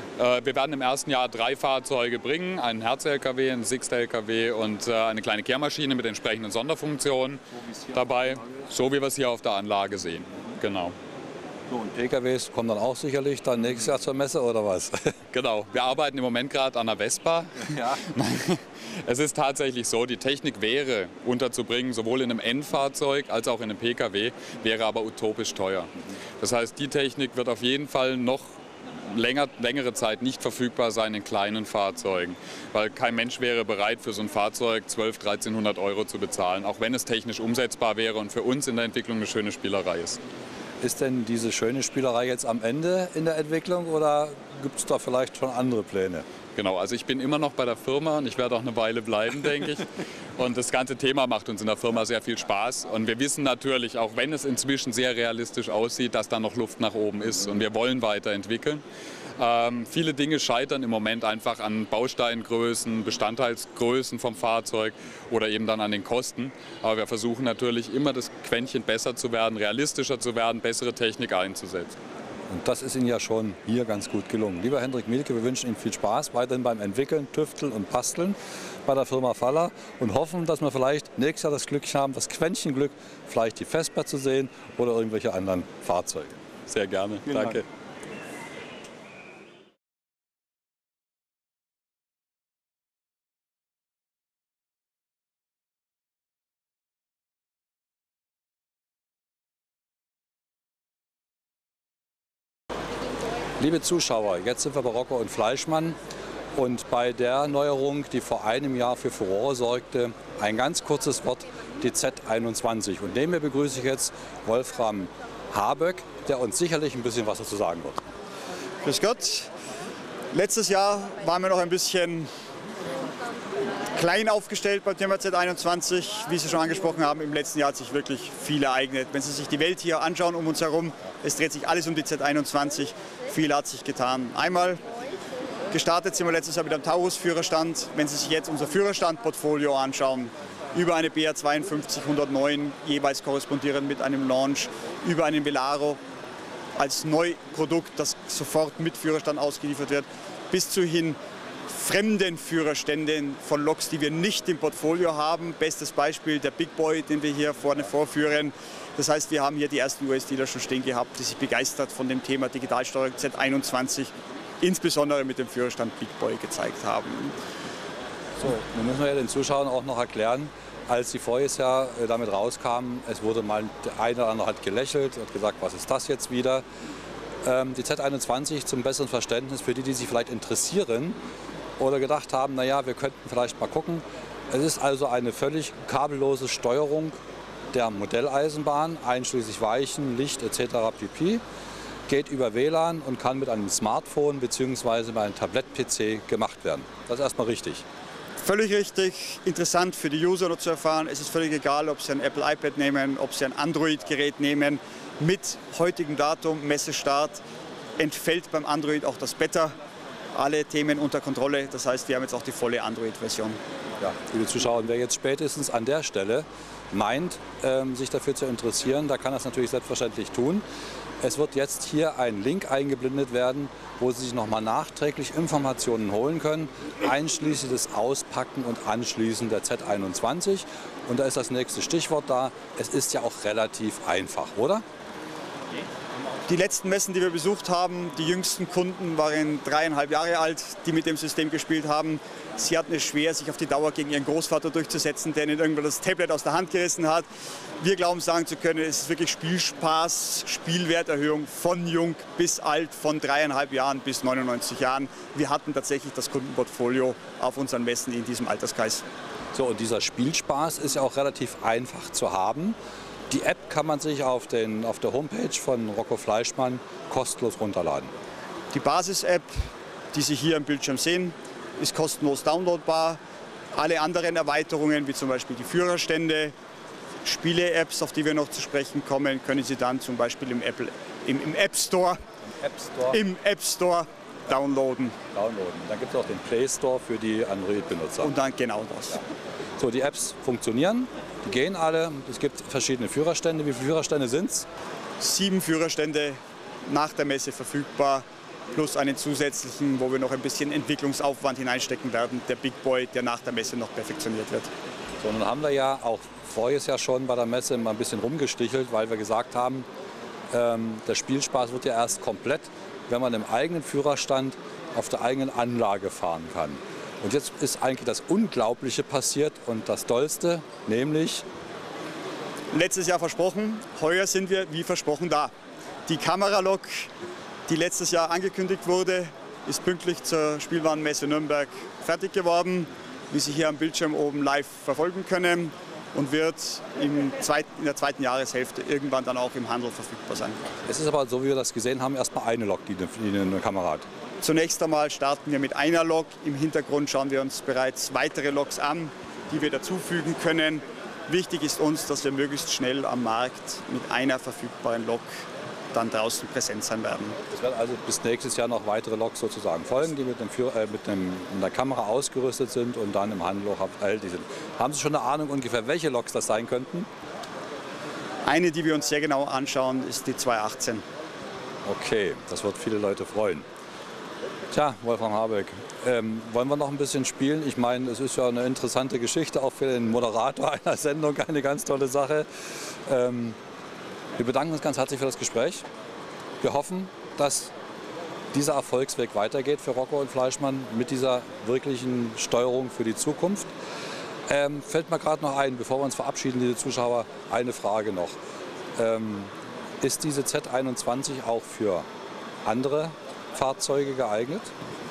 Wir werden im ersten Jahr 3 Fahrzeuge bringen, einen Herz-LKW, einen Sixt-LKW und eine kleine Kehrmaschine mit entsprechenden Sonderfunktionen dabei, so wie wir es hier auf der Anlage sehen. Genau. So, und PKWs kommen dann auch sicherlich dann nächstes Jahr zur Messe oder was? Genau, wir arbeiten im Moment gerade an der Vespa. Ja. Es ist tatsächlich so, die Technik wäre unterzubringen, sowohl in einem N-Fahrzeug als auch in einem PKW, wäre aber utopisch teuer. Das heißt, die Technik wird auf jeden Fall noch längere Zeit nicht verfügbar sein in kleinen Fahrzeugen, weil kein Mensch wäre bereit, für so ein Fahrzeug 1200, 1300 € zu bezahlen, auch wenn es technisch umsetzbar wäre und für uns in der Entwicklung eine schöne Spielerei ist. Ist denn diese schöne Spielerei jetzt am Ende in der Entwicklung oder gibt es da vielleicht schon andere Pläne? Genau, also ich bin immer noch bei der Firma und ich werde auch eine Weile bleiben, denke ich. Und das ganze Thema macht uns in der Firma sehr viel Spaß. Und wir wissen natürlich, auch wenn es inzwischen sehr realistisch aussieht, dass da noch Luft nach oben ist. Und wir wollen weiterentwickeln. Viele Dinge scheitern im Moment einfach an Bausteingrößen, Bestandteilsgrößen vom Fahrzeug oder eben dann an den Kosten. Aber wir versuchen natürlich immer das Quäntchen besser zu werden, realistischer zu werden, bessere Technik einzusetzen. Und das ist Ihnen ja schon hier ganz gut gelungen. Lieber Hendrik Mielke, wir wünschen Ihnen viel Spaß weiterhin beim Entwickeln, Tüfteln und Basteln bei der Firma Faller und hoffen, dass wir vielleicht nächstes Jahr das Glück haben, das Quäntchen Glück, vielleicht die Vespa zu sehen oder irgendwelche anderen Fahrzeuge. Sehr gerne. Danke. Dank. Liebe Zuschauer, jetzt sind wir bei Rocco und Fleischmann und bei der Neuerung, die vor einem Jahr für Furore sorgte, ein ganz kurzes Wort, die Z21. Und neben mir begrüße ich jetzt Wolfram Haböck, der uns sicherlich ein bisschen was dazu sagen wird. Grüß Gott. Letztes Jahr waren wir noch ein bisschen klein aufgestellt beim Thema Z21. Wie Sie schon angesprochen haben, im letzten Jahr hat sich wirklich viel ereignet. Wenn Sie sich die Welt hier anschauen um uns herum, es dreht sich alles um die Z21. Viel hat sich getan. Einmal gestartet sind wir letztes Jahr mit einem Taurus-Führerstand. Wenn Sie sich jetzt unser Führerstand-Portfolio anschauen, über eine BR 5209, jeweils korrespondierend mit einem Launch, über einen Velaro als Neuprodukt, das sofort mit Führerstand ausgeliefert wird, bis zu hin fremden Führerständen von Loks, die wir nicht im Portfolio haben. Bestes Beispiel der Big Boy, den wir hier vorne vorführen. Das heißt, wir haben hier die ersten US-Dealer schon stehen gehabt, die sich begeistert von dem Thema Digitalsteuerung Z21, insbesondere mit dem Führerstand Big Boy, gezeigt haben. So, nun müssen wir ja den Zuschauern auch noch erklären, als die voriges Jahr damit rauskamen, es wurde mal der eine oder andere hat gelächelt und gesagt, was ist das jetzt wieder? Die Z21 zum besseren Verständnis für die, die sich vielleicht interessieren oder gedacht haben, naja, wir könnten vielleicht mal gucken. Es ist also eine völlig kabellose Steuerung der Modelleisenbahn, einschließlich Weichen, Licht etc. pp. Geht über WLAN und kann mit einem Smartphone bzw. mit einem Tablet-PC gemacht werden. Das ist erstmal richtig. Völlig richtig, interessant für die User noch zu erfahren. Es ist völlig egal, ob Sie ein Apple iPad nehmen, ob Sie ein Android-Gerät nehmen. Mit heutigem Datum, Messestart, entfällt beim Android auch das Beta. Alle Themen unter Kontrolle, das heißt, wir haben jetzt auch die volle Android-Version. Ja, liebe Zuschauer, wer jetzt spätestens an der Stelle meint, sich dafür zu interessieren, da kann das natürlich selbstverständlich tun. Es wird jetzt hier ein Link eingeblendet werden, wo Sie sich nochmal nachträglich Informationen holen können, einschließlich des Auspacken und Anschließen der Z21. Und da ist das nächste Stichwort da. Es ist ja auch relativ einfach, oder? Die letzten Messen, die wir besucht haben, die jüngsten Kunden waren 3,5 Jahre alt, die mit dem System gespielt haben. Sie hatten es schwer, sich auf die Dauer gegen ihren Großvater durchzusetzen, der ihnen irgendwann das Tablet aus der Hand gerissen hat. Wir glauben, sagen zu können, es ist wirklich Spielspaß, Spielwerterhöhung von jung bis alt, von 3,5 Jahren bis 99 Jahren. Wir hatten tatsächlich das Kundenportfolio auf unseren Messen in diesem Alterskreis. So, und dieser Spielspaß ist ja auch relativ einfach zu haben. Die App kann man sich auf der Homepage von Rocco Fleischmann kostenlos runterladen. Die Basis-App, die Sie hier am Bildschirm sehen, ist kostenlos downloadbar. Alle anderen Erweiterungen, wie zum Beispiel die Führerstände, Spiele-Apps, auf die wir noch zu sprechen kommen, können Sie dann zum Beispiel im App Store downloaden. Dann gibt es auch den Play Store für die Android-Benutzer. Und dann genau das. Ja. So, die Apps funktionieren, die gehen alle. Es gibt verschiedene Führerstände. Wie viele Führerstände sind es? 7 Führerstände nach der Messe verfügbar. plus einen zusätzlichen, wo wir noch ein bisschen Entwicklungsaufwand hineinstecken werden, der Big Boy, der nach der Messe noch perfektioniert wird. So, nun haben wir ja auch voriges Jahr schon bei der Messe mal ein bisschen rumgestichelt, weil wir gesagt haben, der Spielspaß wird ja erst komplett, wenn man im eigenen Führerstand auf der eigenen Anlage fahren kann. Und jetzt ist eigentlich das Unglaubliche passiert und das Dollste, nämlich... Letztes Jahr versprochen, heuer sind wir wie versprochen da. Die Kameralok, die letztes Jahr angekündigt wurde, ist pünktlich zur Spielwarenmesse Nürnberg fertig geworden, wie Sie hier am Bildschirm oben live verfolgen können, und wird in der zweiten Jahreshälfte irgendwann dann auch im Handel verfügbar sein. Es ist aber, so wie wir das gesehen haben, erstmal eine Lok, die eine Kamera hat. Zunächst einmal starten wir mit einer Lok. Im Hintergrund schauen wir uns bereits weitere Loks an, die wir dazufügen können. Wichtig ist uns, dass wir möglichst schnell am Markt mit einer verfügbaren Lok dann draußen präsent sein werden. Es werden also bis nächstes Jahr noch weitere Loks sozusagen folgen, die mit einer Kamera ausgerüstet sind und dann im Handel auch erhältlich sind. Haben Sie schon eine Ahnung ungefähr, welche Loks das sein könnten? Eine, die wir uns sehr genau anschauen, ist die 218. Okay, das wird viele Leute freuen. Tja, Wolfram Habeck, wollen wir noch ein bisschen spielen? Ich meine, es ist ja eine interessante Geschichte, auch für den Moderator einer Sendung eine ganz tolle Sache. Wir bedanken uns ganz herzlich für das Gespräch. Wir hoffen, dass dieser Erfolgsweg weitergeht für Rocco und Fleischmann mit dieser wirklichen Steuerung für die Zukunft. Fällt mir gerade noch ein, bevor wir uns verabschieden, liebe Zuschauer, eine Frage noch. Ist diese Z21 auch für andere Fahrzeuge geeignet?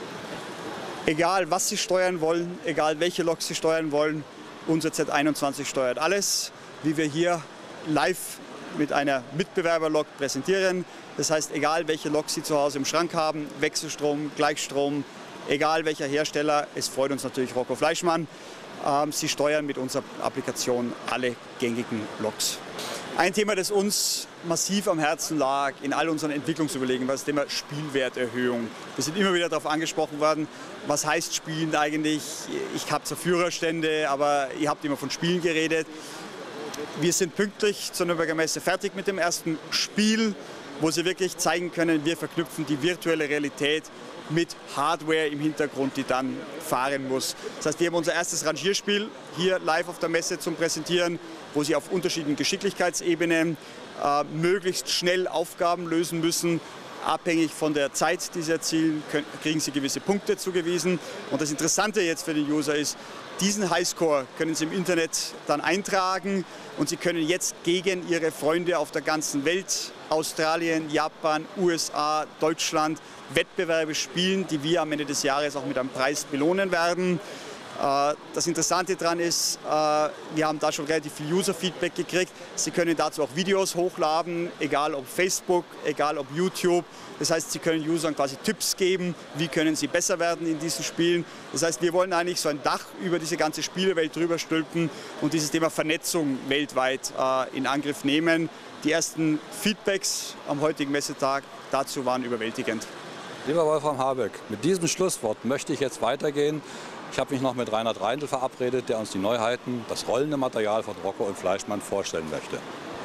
Egal, was Sie steuern wollen, egal welche Lok Sie steuern wollen, unser Z21 steuert alles, wie wir hier live mit einer Mitbewerberlok präsentieren. Das heißt, egal welche Lok Sie zu Hause im Schrank haben, Wechselstrom, Gleichstrom, egal welcher Hersteller, es freut uns natürlich Rocco Fleischmann. Sie steuern mit unserer Applikation alle gängigen Loks. Ein Thema, das uns massiv am Herzen lag in all unseren Entwicklungsüberlegungen, war das Thema Spielwerterhöhung. Wir sind immer wieder darauf angesprochen worden, was heißt Spielen eigentlich? Ich habe zwar Führerstände, aber ihr habt immer von Spielen geredet. Wir sind pünktlich zur Nürnberger Messe fertig mit dem ersten Spiel, wo Sie wirklich zeigen können, wir verknüpfen die virtuelle Realität mit Hardware im Hintergrund, die dann fahren muss. Das heißt, wir haben unser erstes Rangierspiel hier live auf der Messe zum Präsentieren, wo Sie auf unterschiedlichen Geschicklichkeitsebenen möglichst schnell Aufgaben lösen müssen. Abhängig von der Zeit, die Sie erzielen, kriegen Sie gewisse Punkte zugewiesen. Und das Interessante jetzt für den User ist, diesen Highscore können Sie im Internet dann eintragen und Sie können jetzt gegen Ihre Freunde auf der ganzen Welt, Australien, Japan, USA, Deutschland, Wettbewerbe spielen, die wir am Ende des Jahres auch mit einem Preis belohnen werden. Das Interessante daran ist, wir haben da schon relativ viel User-Feedback gekriegt. Sie können dazu auch Videos hochladen, egal ob Facebook, egal ob YouTube. Das heißt, Sie können Usern quasi Tipps geben, wie können sie besser werden in diesen Spielen. Das heißt, wir wollen eigentlich so ein Dach über diese ganze Spielewelt drüber stülpen und dieses Thema Vernetzung weltweit in Angriff nehmen. Die ersten Feedbacks am heutigen Messetag dazu waren überwältigend. Lieber Wolfram Habeck, mit diesem Schlusswort möchte ich jetzt weitergehen. Ich habe mich noch mit Reinhard Reindl verabredet, der uns die Neuheiten, das rollende Material von Rocco und Fleischmann vorstellen möchte.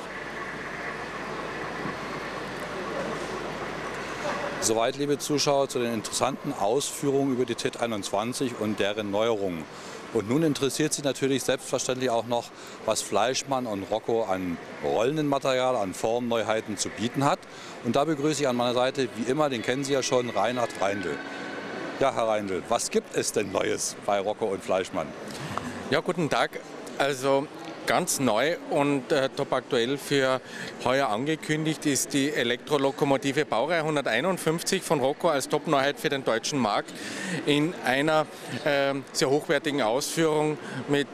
Soweit, liebe Zuschauer, zu den interessanten Ausführungen über die Z21 und deren Neuerungen. Und nun interessiert Sie natürlich selbstverständlich auch noch, was Fleischmann und Rocco an rollendem Material, an Formneuheiten zu bieten hat. Und da begrüße ich an meiner Seite, wie immer, den kennen Sie ja schon, Reinhard Reindl. Ja, Herr Reindl, was gibt es denn Neues bei Rocco und Fleischmann? Ja, guten Tag. Also ganz neu und top aktuell für heuer angekündigt ist die Elektrolokomotive Baureihe 151 von Rocco als Top-Neuheit für den deutschen Markt in einer sehr hochwertigen Ausführung mit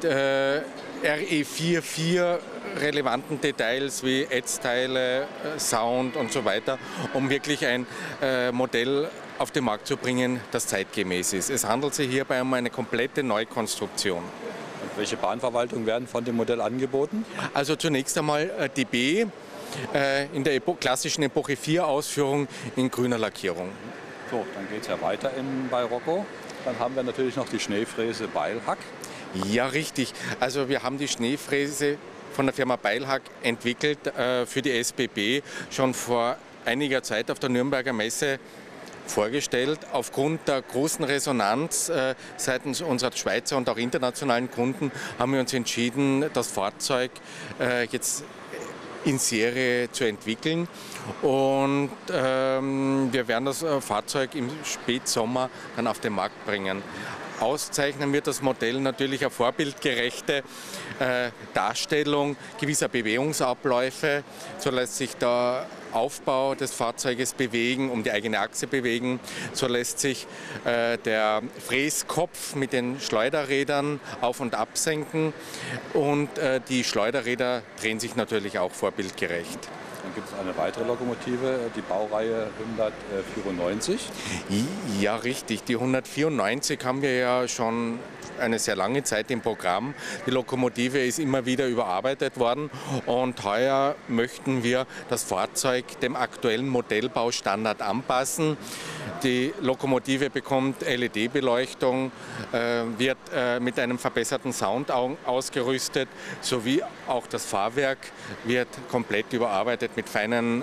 RE44 relevanten Details wie Ätzteile, Sound und so weiter, um wirklich ein Modell auf den Markt zu bringen, das zeitgemäß ist. Es handelt sich hierbei um eine komplette Neukonstruktion. Und welche Bahnverwaltungen werden von dem Modell angeboten? Also zunächst einmal die B in der klassischen Epoche 4 Ausführung in grüner Lackierung. So, dann geht es ja weiter bei Rocco. Dann haben wir natürlich noch die Schneefräse Beilhack. Ja, richtig. Also wir haben die Schneefräse von der Firma Beilhack entwickelt für die SBB schon vor einiger Zeit auf der Nürnberger Messe vorgestellt. Aufgrund der großen Resonanz seitens unserer Schweizer und auch internationalen Kunden haben wir uns entschieden, das Fahrzeug jetzt in Serie zu entwickeln. Und wir werden das Fahrzeug im Spätsommer dann auf den Markt bringen. Auszeichnen wird das Modell natürlich eine vorbildgerechte Darstellung gewisser Bewegungsabläufe. So lässt sich der Aufbau des Fahrzeuges bewegen, um die eigene Achse bewegen. So lässt sich der Fräskopf mit den Schleuderrädern auf- und absenken und die Schleuderräder drehen sich natürlich auch vorbildgerecht. Dann gibt es eine weitere Lokomotive, die Baureihe 194. Ja, richtig. Die 194 haben wir ja schon eine sehr lange Zeit im Programm. Die Lokomotive ist immer wieder überarbeitet worden und heuer möchten wir das Fahrzeug dem aktuellen Modellbaustandard anpassen. Die Lokomotive bekommt LED-Beleuchtung, wird mit einem verbesserten Sound ausgerüstet, sowie auch das Fahrwerk wird komplett überarbeitet mit feinen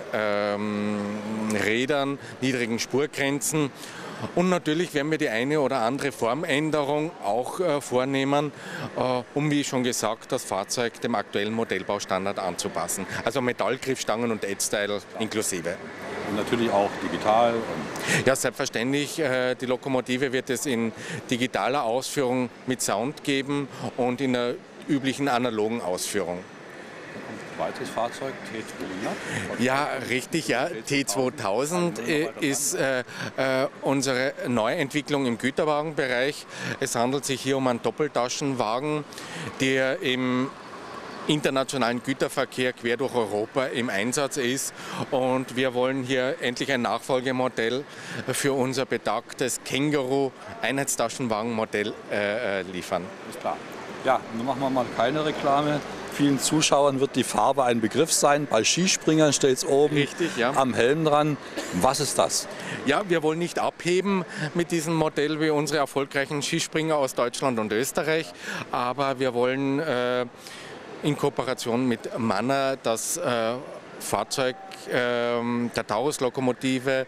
Rädern, niedrigen Spurgrenzen. Und natürlich werden wir die eine oder andere Formänderung auch vornehmen, um, wie schon gesagt, das Fahrzeug dem aktuellen Modellbaustandard anzupassen. Also Metallgriffstangen und Edge-Style inklusive. Und natürlich auch digital. Ja, selbstverständlich. Die Lokomotive wird es in digitaler Ausführung mit Sound geben und in der üblichen analogen Ausführung. Weiteres Fahrzeug, T200? Ja, richtig, ja. T2000 ist unsere Neuentwicklung im Güterwagenbereich. Es handelt sich hier um einen Doppeltaschenwagen, der im internationalen Güterverkehr quer durch Europa im Einsatz ist. Und wir wollen hier endlich ein Nachfolgemodell für unser betagtes Känguru-Einheitstaschenwagenmodell liefern. Ist klar. Ja, nun machen wir mal keine Reklame. Vielen Zuschauern wird die Farbe ein Begriff sein. Bei Skispringern steht es oben richtig, ja, am Helm dran. Was ist das? Ja, wir wollen nicht abheben mit diesem Modell wie unsere erfolgreichen Skispringer aus Deutschland und Österreich, aber wir wollen in Kooperation mit Manna das Fahrzeug der Taurus-Lokomotive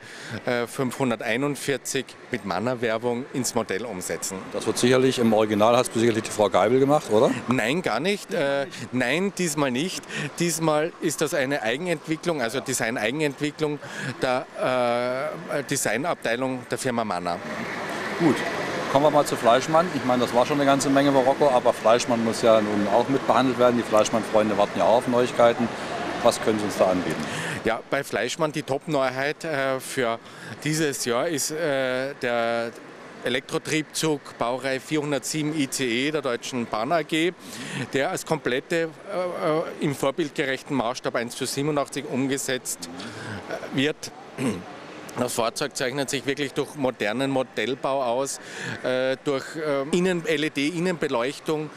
541 mit Manna-Werbung ins Modell umsetzen. Das wird sicherlich, im Original hat es sicherlich die Frau Geibel gemacht, oder? Nein, gar nicht. Nein, diesmal nicht. Diesmal ist das eine Eigenentwicklung, also Design-Eigenentwicklung der Designabteilung der Firma Manna. Gut. Kommen wir mal zu Fleischmann. Ich meine, das war schon eine ganze Menge Marokko, aber Fleischmann muss ja nun auch mit behandelt werden. Die Fleischmann-Freunde warten ja auch auf Neuigkeiten. Was können Sie uns da anbieten? Ja, bei Fleischmann die Top-Neuheit für dieses Jahr ist der Elektrotriebzug Baureihe 407 ICE der Deutschen Bahn AG, der als komplette im vorbildgerechten Maßstab 1:87 umgesetzt wird. Das Fahrzeug zeichnet sich wirklich durch modernen Modellbau aus, durch LED-Innenbeleuchtung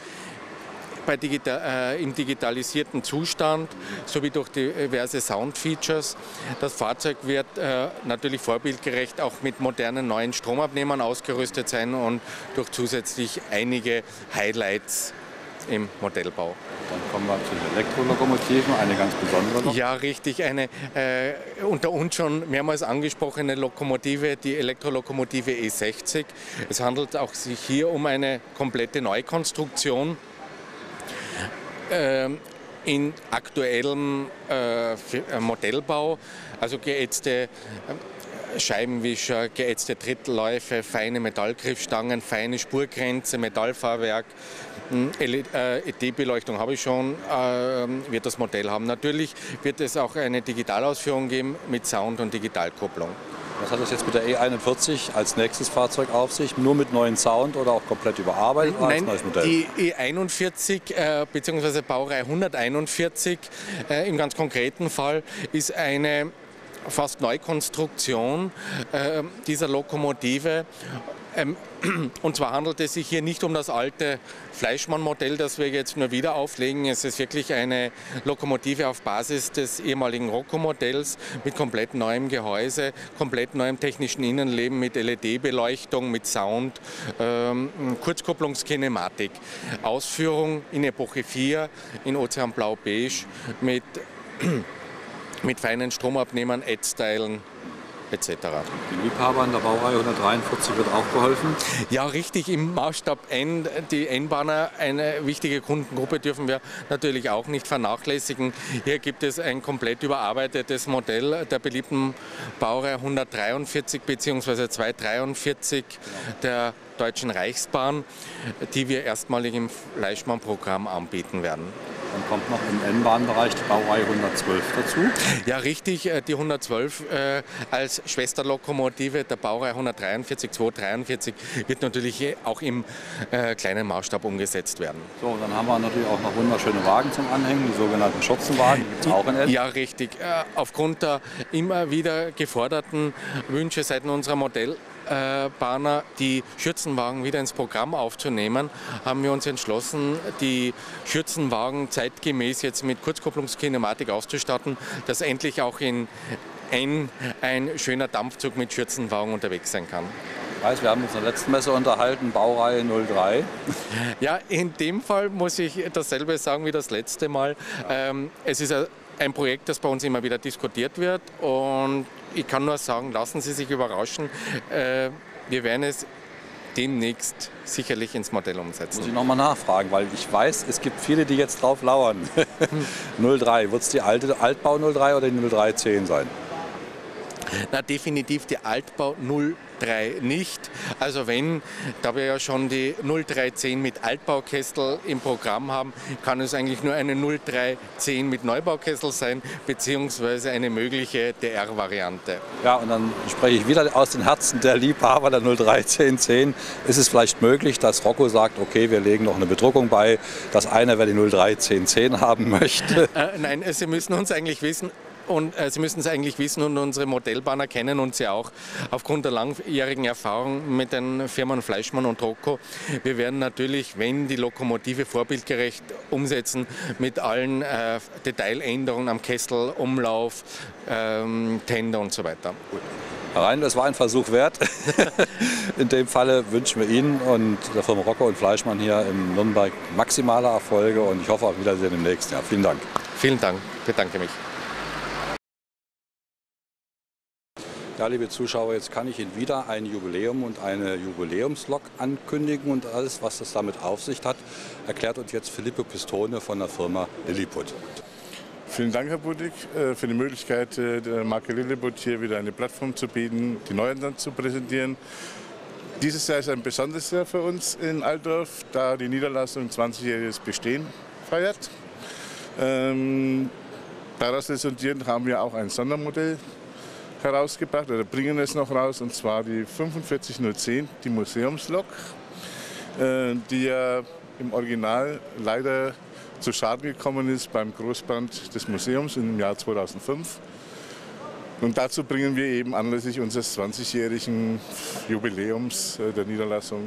im digitalisierten Zustand sowie durch diverse Soundfeatures. Das Fahrzeug wird natürlich vorbildgerecht auch mit modernen neuen Stromabnehmern ausgerüstet sein und durch zusätzlich einige Highlights im Modellbau. Dann kommen wir zu den Elektrolokomotiven, eine ganz besondere noch. Ja, richtig, eine unter uns schon mehrmals angesprochene Lokomotive, die Elektrolokomotive E60. Es handelt auch sich hier um eine komplette Neukonstruktion in aktuellem Modellbau, also geätzte Scheibenwischer, geätzte Trittläufe, feine Metallgriffstangen, feine Spurgrenze, Metallfahrwerk, LED-Beleuchtung habe ich schon, wird das Modell haben. Natürlich wird es auch eine Digitalausführung geben mit Sound und Digitalkupplung. Was hat das jetzt mit der E41 als nächstes Fahrzeug auf sich? Nur mit neuen Sound oder auch komplett überarbeitet? Nein, die E41 bzw. Baureihe 141 im ganz konkreten Fall ist eine fast Neukonstruktion dieser Lokomotive. Und zwar handelt es sich hier nicht um das alte Fleischmann-Modell, das wir jetzt nur wieder auflegen. Es ist wirklich eine Lokomotive auf Basis des ehemaligen Rocco-Modells mit komplett neuem Gehäuse, komplett neuem technischen Innenleben mit LED-Beleuchtung, mit Sound, Kurzkupplungskinematik. Ausführung in Epoche 4 in Ozeanblau-Beige mit feinen Stromabnehmern, Edge-Stylen etc. Den Liebhabern der Baureihe 143 wird auch geholfen. Ja, richtig, im Maßstab N, die N-Bahner, eine wichtige Kundengruppe dürfen wir natürlich auch nicht vernachlässigen. Hier gibt es ein komplett überarbeitetes Modell der beliebten Baureihe 143 bzw. 243 der Deutschen Reichsbahn, die wir erstmalig im Fleischmann-Programm anbieten werden. Dann kommt noch im N-Bahn-Bereich die Baureihe 112 dazu. Ja, richtig, die 112 als Schwesterlokomotive der Baureihe 143, 243 wird natürlich auch im kleinen Maßstab umgesetzt werden. So, und dann haben wir natürlich auch noch wunderschöne Wagen zum Anhängen, die sogenannten Schürzenwagen, die gibt es auch in N. Ja, richtig. Aufgrund der immer wieder geforderten Wünsche seitens unserer Modellbahner, die Schürzenwagen wieder ins Programm aufzunehmen, haben wir uns entschlossen, die Schürzenwagen zeitgemäß jetzt mit Kurzkupplungskinematik auszustatten, dass endlich auch in N ein schöner Dampfzug mit Schürzenwagen unterwegs sein kann. Ich weiß, wir haben uns in der letzten Messe unterhalten, Baureihe 03. Ja, in dem Fall muss ich dasselbe sagen wie das letzte Mal. Es ist ein Projekt, das bei uns immer wieder diskutiert wird und ich kann nur sagen, lassen Sie sich überraschen. Wir werden es demnächst sicherlich ins Modell umsetzen. Muss ich nochmal nachfragen, weil ich weiß, es gibt viele, die jetzt drauf lauern. 03, wird es die Altbau 03 oder die 0310 sein? Na, definitiv die Altbau 03 nicht. Also wenn, da wir ja schon die 0310 mit Altbaukessel im Programm haben, kann es eigentlich nur eine 0310 mit Neubaukessel sein, beziehungsweise eine mögliche DR-Variante. Ja, und dann spreche ich wieder aus den Herzen der Liebhaber der 031010. Ist es vielleicht möglich, dass Rocco sagt, okay, wir legen noch eine Bedruckung bei, dass einer, wer die 031010 haben möchte? Nein, Sie müssen uns eigentlich wissen, und Sie müssen es eigentlich wissen und unsere Modellbahner kennen uns ja auch aufgrund der langjährigen Erfahrung mit den Firmen Fleischmann und Rocco. Wir werden natürlich, wenn die Lokomotive vorbildgerecht umsetzen, mit allen Detailänderungen am Kessel, Umlauf, Tender und so weiter. Gut. Herr Rein, das war ein Versuch wert. In dem Falle wünschen wir Ihnen und der Firma Rocco und Fleischmann hier in Nürnberg maximale Erfolge und ich hoffe auf Wiedersehen im nächsten Jahr. Vielen Dank. Vielen Dank, bedanke mich. Ja, liebe Zuschauer, jetzt kann ich Ihnen wieder ein Jubiläum und eine Jubiläumslok ankündigen und alles, was das damit auf sich hat, erklärt uns jetzt Filippo Pistone von der Firma Lilliput. Vielen Dank, Herr Buddig, für die Möglichkeit, der Marke Lilliput hier wieder eine Plattform zu bieten, die Neuentern zu präsentieren. Dieses Jahr ist ein besonderes Jahr für uns in Altdorf, da die Niederlassung 20-jähriges Bestehen feiert. Daraus resultierend haben wir auch ein Sondermodell herausgebracht oder bringen es noch raus, und zwar die 45010, die Museumslok, die ja im Original leider zu Schaden gekommen ist beim Großbrand des Museums im Jahr 2005. Und dazu bringen wir eben anlässlich unseres 20-jährigen Jubiläums der Niederlassung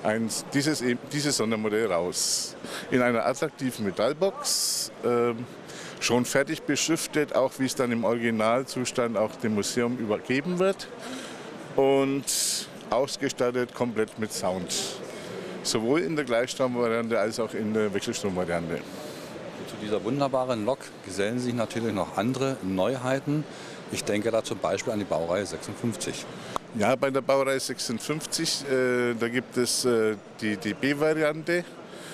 dieses Sondermodell raus. In einer attraktiven Metallbox, schon fertig beschriftet, auch wie es dann im Originalzustand auch dem Museum übergeben wird, und ausgestattet komplett mit Sound. Sowohl in der Gleichstromvariante als auch in der Wechselstromvariante. Zu dieser wunderbaren Lok gesellen sich natürlich noch andere Neuheiten. Ich denke da zum Beispiel an die Baureihe 56. Ja, bei der Baureihe 56, da gibt es die DB-Variante.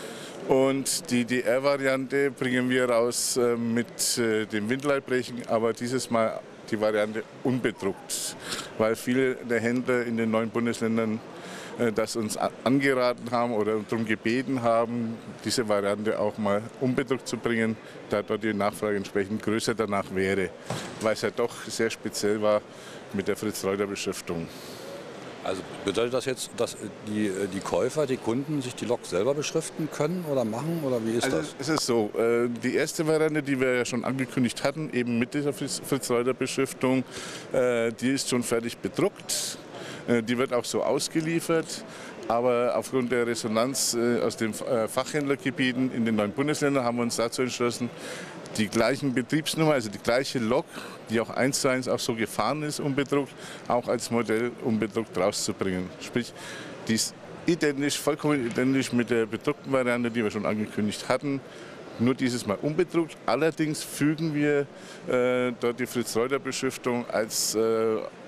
Und die DR-Variante bringen wir raus mit den Windleitblechen, aber dieses Mal die Variante unbedruckt, weil viele der Händler in den 9 Bundesländern das uns angeraten haben oder darum gebeten haben, diese Variante auch mal unbedruckt zu bringen, da dort die Nachfrage entsprechend größer danach wäre, weil es ja doch sehr speziell war mit der Fritz-Reuter-Beschriftung. Also bedeutet das jetzt, dass die Käufer, die Kunden sich die Lok selber beschriften können oder machen, oder wie ist das? Es ist so, die erste Variante, die wir ja schon angekündigt hatten, eben mit dieser Fritz-Reuter-Beschriftung, die ist schon fertig bedruckt, die wird auch so ausgeliefert. Aber aufgrund der Resonanz aus den Fachhändlergebieten in den 9 Bundesländern haben wir uns dazu entschlossen, die gleichen Betriebsnummer, also die gleiche Lok, die auch 1:1 auch so gefahren ist, unbedruckt, auch als Modell unbedruckt rauszubringen. Sprich, die ist identisch, vollkommen identisch mit der bedruckten Variante, die wir schon angekündigt hatten. Nur dieses Mal unbedruckt. Allerdings fügen wir dort die Fritz-Reuter-Beschriftung als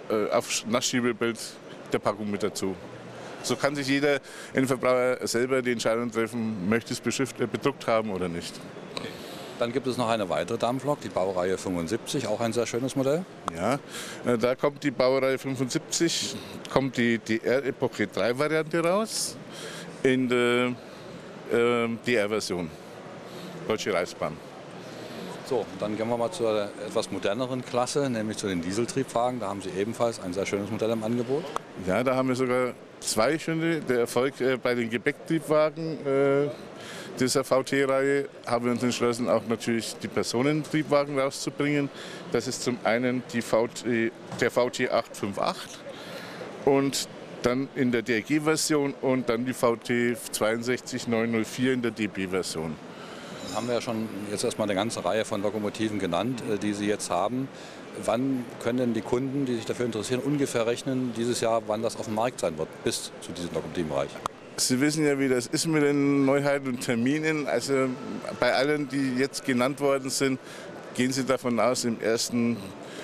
auf Nassschiebbild der Packung mit dazu. So kann sich jeder Endverbraucher selber die Entscheidung treffen, möchte es bedruckt haben oder nicht. Dann gibt es noch eine weitere Dampflok, die Baureihe 75, auch ein sehr schönes Modell. Ja, da kommt die Baureihe 75, kommt die DR Epoche 3 Variante raus in der DR-Version, Deutsche Reichsbahn. So, dann gehen wir mal zur etwas moderneren Klasse, nämlich zu den Dieseltriebwagen. Da haben Sie ebenfalls ein sehr schönes Modell im Angebot. Ja, da haben wir sogar zwei schöne. Der Erfolg bei den Gepäcktriebwagen dieser VT-Reihe haben wir uns entschlossen, auch natürlich die Personentriebwagen rauszubringen. Das ist zum einen der VT 858 und dann in der DRG-Version und dann die VT 62904 in der DB-Version. Haben wir ja schon jetzt erstmal eine ganze Reihe von Lokomotiven genannt, die Sie jetzt haben. Wann können denn die Kunden, die sich dafür interessieren, ungefähr rechnen dieses Jahr, wann das auf dem Markt sein wird, bis zu diesem Lokomotivenbereich? Sie wissen ja, wie das ist mit den Neuheiten und Terminen. Also bei allen, die jetzt genannt worden sind, gehen Sie davon aus, in den ersten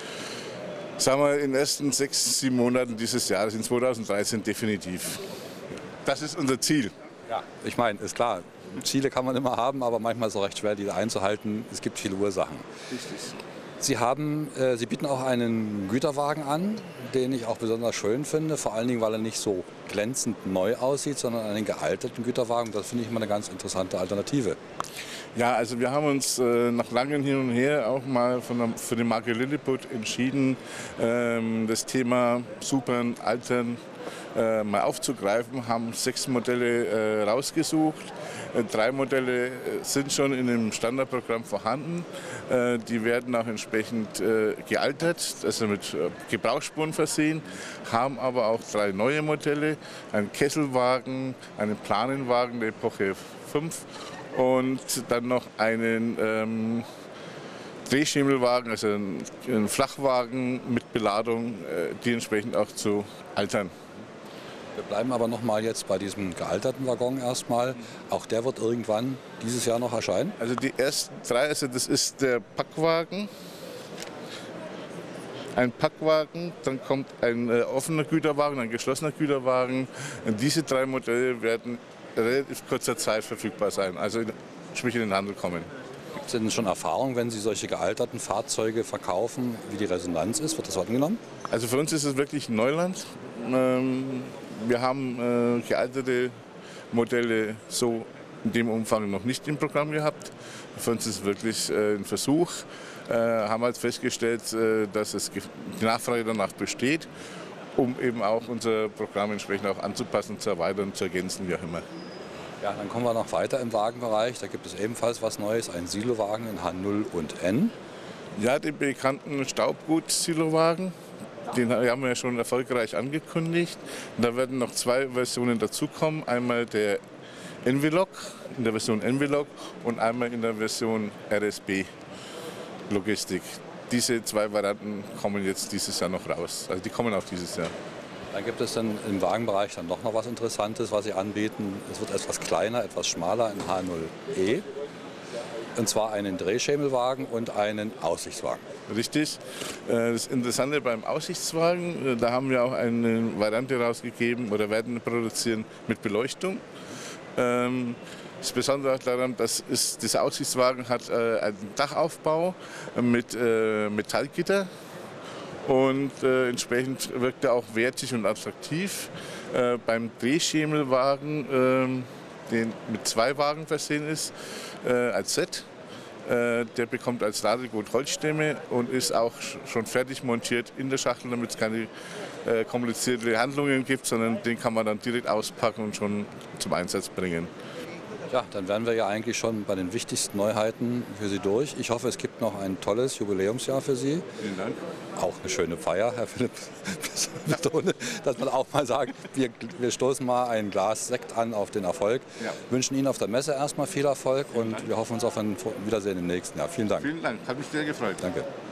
6, 7 Monaten dieses Jahres, in 2013 definitiv. Das ist unser Ziel. Ja, ich meine, ist klar, Ziele kann man immer haben, aber manchmal ist es auch recht schwer, die einzuhalten. Es gibt viele Ursachen. Richtig. Sie bieten auch einen Güterwagen an, den ich auch besonders schön finde, vor allen Dingen, weil er nicht so glänzend neu aussieht, sondern einen gealterten Güterwagen. Das finde ich immer eine ganz interessante Alternative. Ja, also wir haben uns nach langem Hin und Her auch mal für die Marke Lilliput entschieden, das Thema Supern, Altern mal aufzugreifen, haben 6 Modelle rausgesucht. 3 Modelle sind schon in dem Standardprogramm vorhanden. Die werden auch entsprechend gealtert, also mit Gebrauchsspuren versehen, haben aber auch 3 neue Modelle, einen Kesselwagen, einen Planenwagen der Epoche 5 und dann noch einen Drehschemmelwagen, also einen Flachwagen mit Beladung, die entsprechend auch zu altern. Wir bleiben aber noch mal jetzt bei diesem gealterten Waggon erstmal. Auch der wird irgendwann dieses Jahr noch erscheinen? Also die ersten 3, also das ist der Packwagen, ein Packwagen, dann kommt ein offener Güterwagen, ein geschlossener Güterwagen. Und diese 3 Modelle werden in relativ kurzer Zeit verfügbar sein, also sprich in den Handel kommen. Gibt es denn schon Erfahrung, wenn Sie solche gealterten Fahrzeuge verkaufen, wie die Resonanz ist? Wird das angenommen? Also für uns ist es wirklich Neuland. Wir haben gealterte Modelle so in dem Umfang noch nicht im Programm gehabt. Für uns ist es wirklich ein Versuch. Haben halt festgestellt, dass die Nachfrage danach besteht, um eben auch unser Programm entsprechend auch anzupassen, zu erweitern, zu ergänzen, wie auch immer. Ja, dann kommen wir noch weiter im Wagenbereich. Da gibt es ebenfalls was Neues, einen Silowagen in H0 und N. Ja, den bekannten Staubgut-Silowagen. Den haben wir ja schon erfolgreich angekündigt. Und da werden noch 2 Versionen dazukommen. Einmal der Envelog, in der Version Envelog und einmal in der Version RSB Logistik. Diese 2 Varianten kommen jetzt dieses Jahr noch raus. Also die kommen auch dieses Jahr. Dann gibt es dann im Wagenbereich dann noch was Interessantes, was Sie anbieten. Es wird etwas kleiner, etwas schmaler in H0E. Und zwar einen Drehschemmelwagen und einen Aussichtswagen. Richtig. Das Interessante beim Aussichtswagen, da haben wir auch eine Variante rausgegeben oder werden produzieren mit Beleuchtung. Das Besondere daran, dieser Aussichtswagen hat einen Dachaufbau mit Metallgitter und entsprechend wirkt er auch wertig und attraktiv. Beim Drehschemelwagen, den mit 2 Wagen versehen ist, als Set. Der bekommt als Ladegut Holzstämme und ist auch schon fertig montiert in der Schachtel, damit es keine komplizierte Handlungen gibt, sondern den kann man dann direkt auspacken und schon zum Einsatz bringen. Ja, dann wären wir ja eigentlich schon bei den wichtigsten Neuheiten für Sie durch. Ich hoffe, es gibt noch ein tolles Jubiläumsjahr für Sie. Vielen Dank. Auch eine schöne Feier, Herr Philipp. Betone, dass man auch mal sagt, wir stoßen mal ein Glas Sekt an auf den Erfolg. Ja. Wünschen Ihnen auf der Messe erstmal viel Erfolg und wir hoffen uns auf ein Wiedersehen im nächsten Jahr. Vielen Dank. Vielen Dank, hat mich sehr gefreut. Danke.